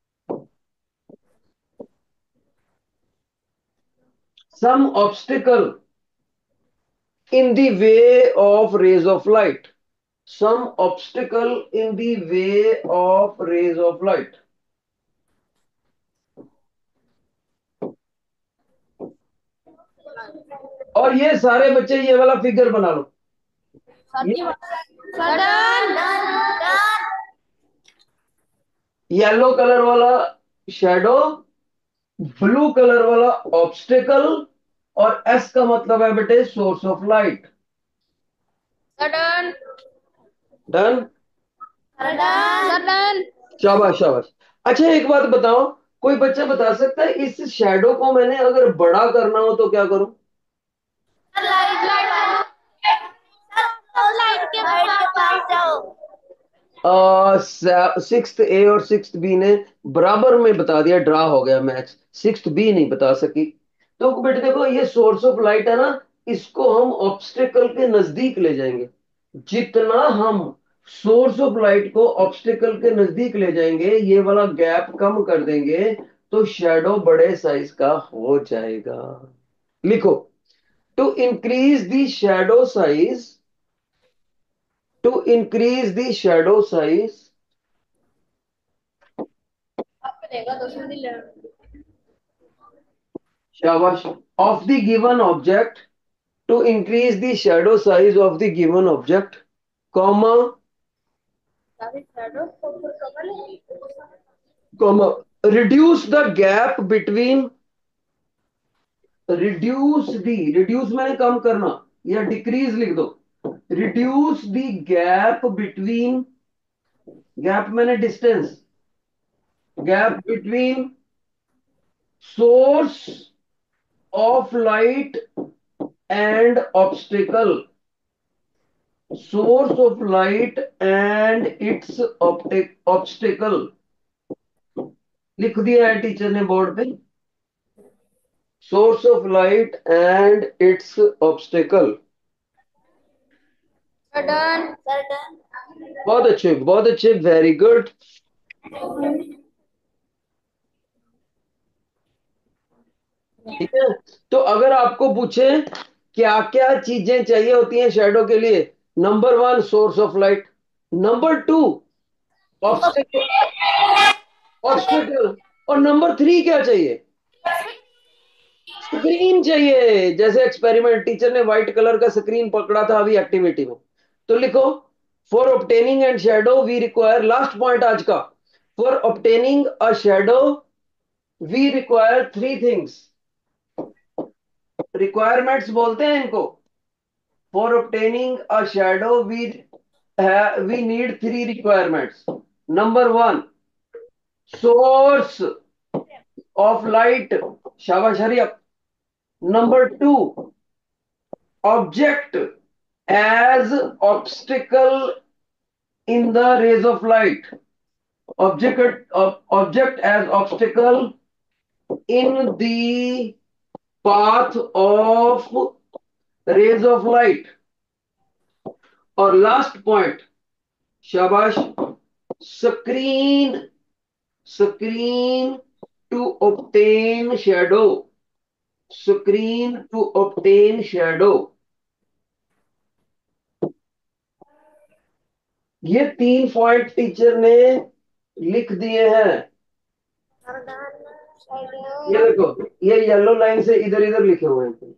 Speaker 5: some obstacle in the way of rays of light, some obstacle in the way of rays of light। और ये सारे बच्चे ये वाला figure बना लो, yellow colour वाला शेडो, ब्लू कलर वाला ऑब्स्टेकल, और एस का मतलब है बेटे सोर्स ऑफ लाइट। डन? शाबाश शाबाश। अच्छा एक बात बताओ, कोई बच्चा बता सकता है इस शेडो को मैंने अगर बड़ा करना हो तो क्या करूं? सिक्स्थ ए और सिक्स्थ बी ने बराबर में बता दिया, ड्रा हो गया मैच, सिक्स्थ बी नहीं बता सकी। तो बेटे देखो ये सोर्स ऑफ लाइट है ना, इसको हम ऑब्स्टेकल के नजदीक ले जाएंगे। जितना हम सोर्स ऑफ लाइट को ऑब्स्टेकल के नजदीक ले जाएंगे, ये वाला गैप कम कर देंगे, तो शेडो बड़े साइज का हो जाएगा। लिखो, to increase the shadow size, to increase the shadow size shabash of the given object, to increase the shadow size of the given object, comma comma reduce the gap between, reduce the, reduce मैंने कम करना, या decrease लिख दो, reduce the gap between, gap मैंने distance, gap between source of light and obstacle, source of light and its obstacle। लिख दिया है teacher ने बोर्ड पे, source of light and its obstacle. बहुत अच्छे, वेरी गुड। ठीक है, तो अगर आपको पूछे क्या क्या चीजें चाहिए होती हैं शेडो के लिए, number one source of light, number two obstacle, obstacle, और नंबर थ्री क्या चाहिए, स्क्रीन चाहिए। जैसे एक्सपेरिमेंट टीचर ने व्हाइट कलर का स्क्रीन पकड़ा था अभी एक्टिविटी में, तो लिखो for obtaining and shadow we require, last point आज का, for obtaining a shadow we require three things, requirements बोलते हैं इनको। For obtaining a shadow we we need three requirements. Number one, source of light. Shabash, hurry up. Number two, object as obstacle in the rays of light. Object as obstacle in the path of rays of light. और last point, शाबाश, screen to obtain shadow. Screen to obtain shadow. ये 3 point teacher ने लिख दिए हैं। ये देखो, ये येलो लाइन से इधर इधर लिखे हुए हैं।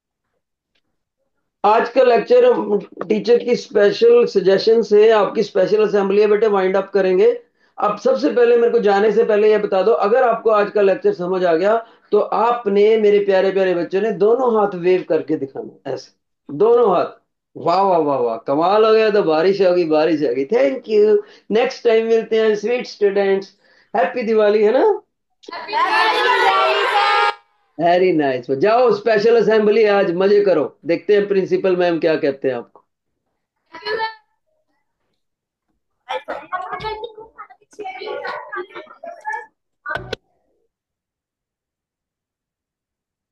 Speaker 5: आज का लेक्चर टीचर की स्पेशल सजेशन से आपकी स्पेशल असेंबली है बेटे वाइंड अप करेंगे। अब सबसे पहले मेरे को जाने से पहले ये बता दो, अगर आपको आज का लेक्चर समझ आ गया तो आपने, मेरे प्यारे प्यारे बच्चों ने, दोनों हाथ वेव करके दिखाना, ऐसे दोनों हाथ। वाह वाह वाह वाह, कमाल हो गया। तो बारिश होगी, बारिश होगी। थैंक यू, नेक्स्ट टाइम मिलते हैं स्वीट स्टूडेंट्स। हैप्पी दिवाली, है ना? Very nice. जाओ स्पेशल असेंबली आज मजे करो, देखते हैं प्रिंसिपल मैम क्या कहते हैं आपको।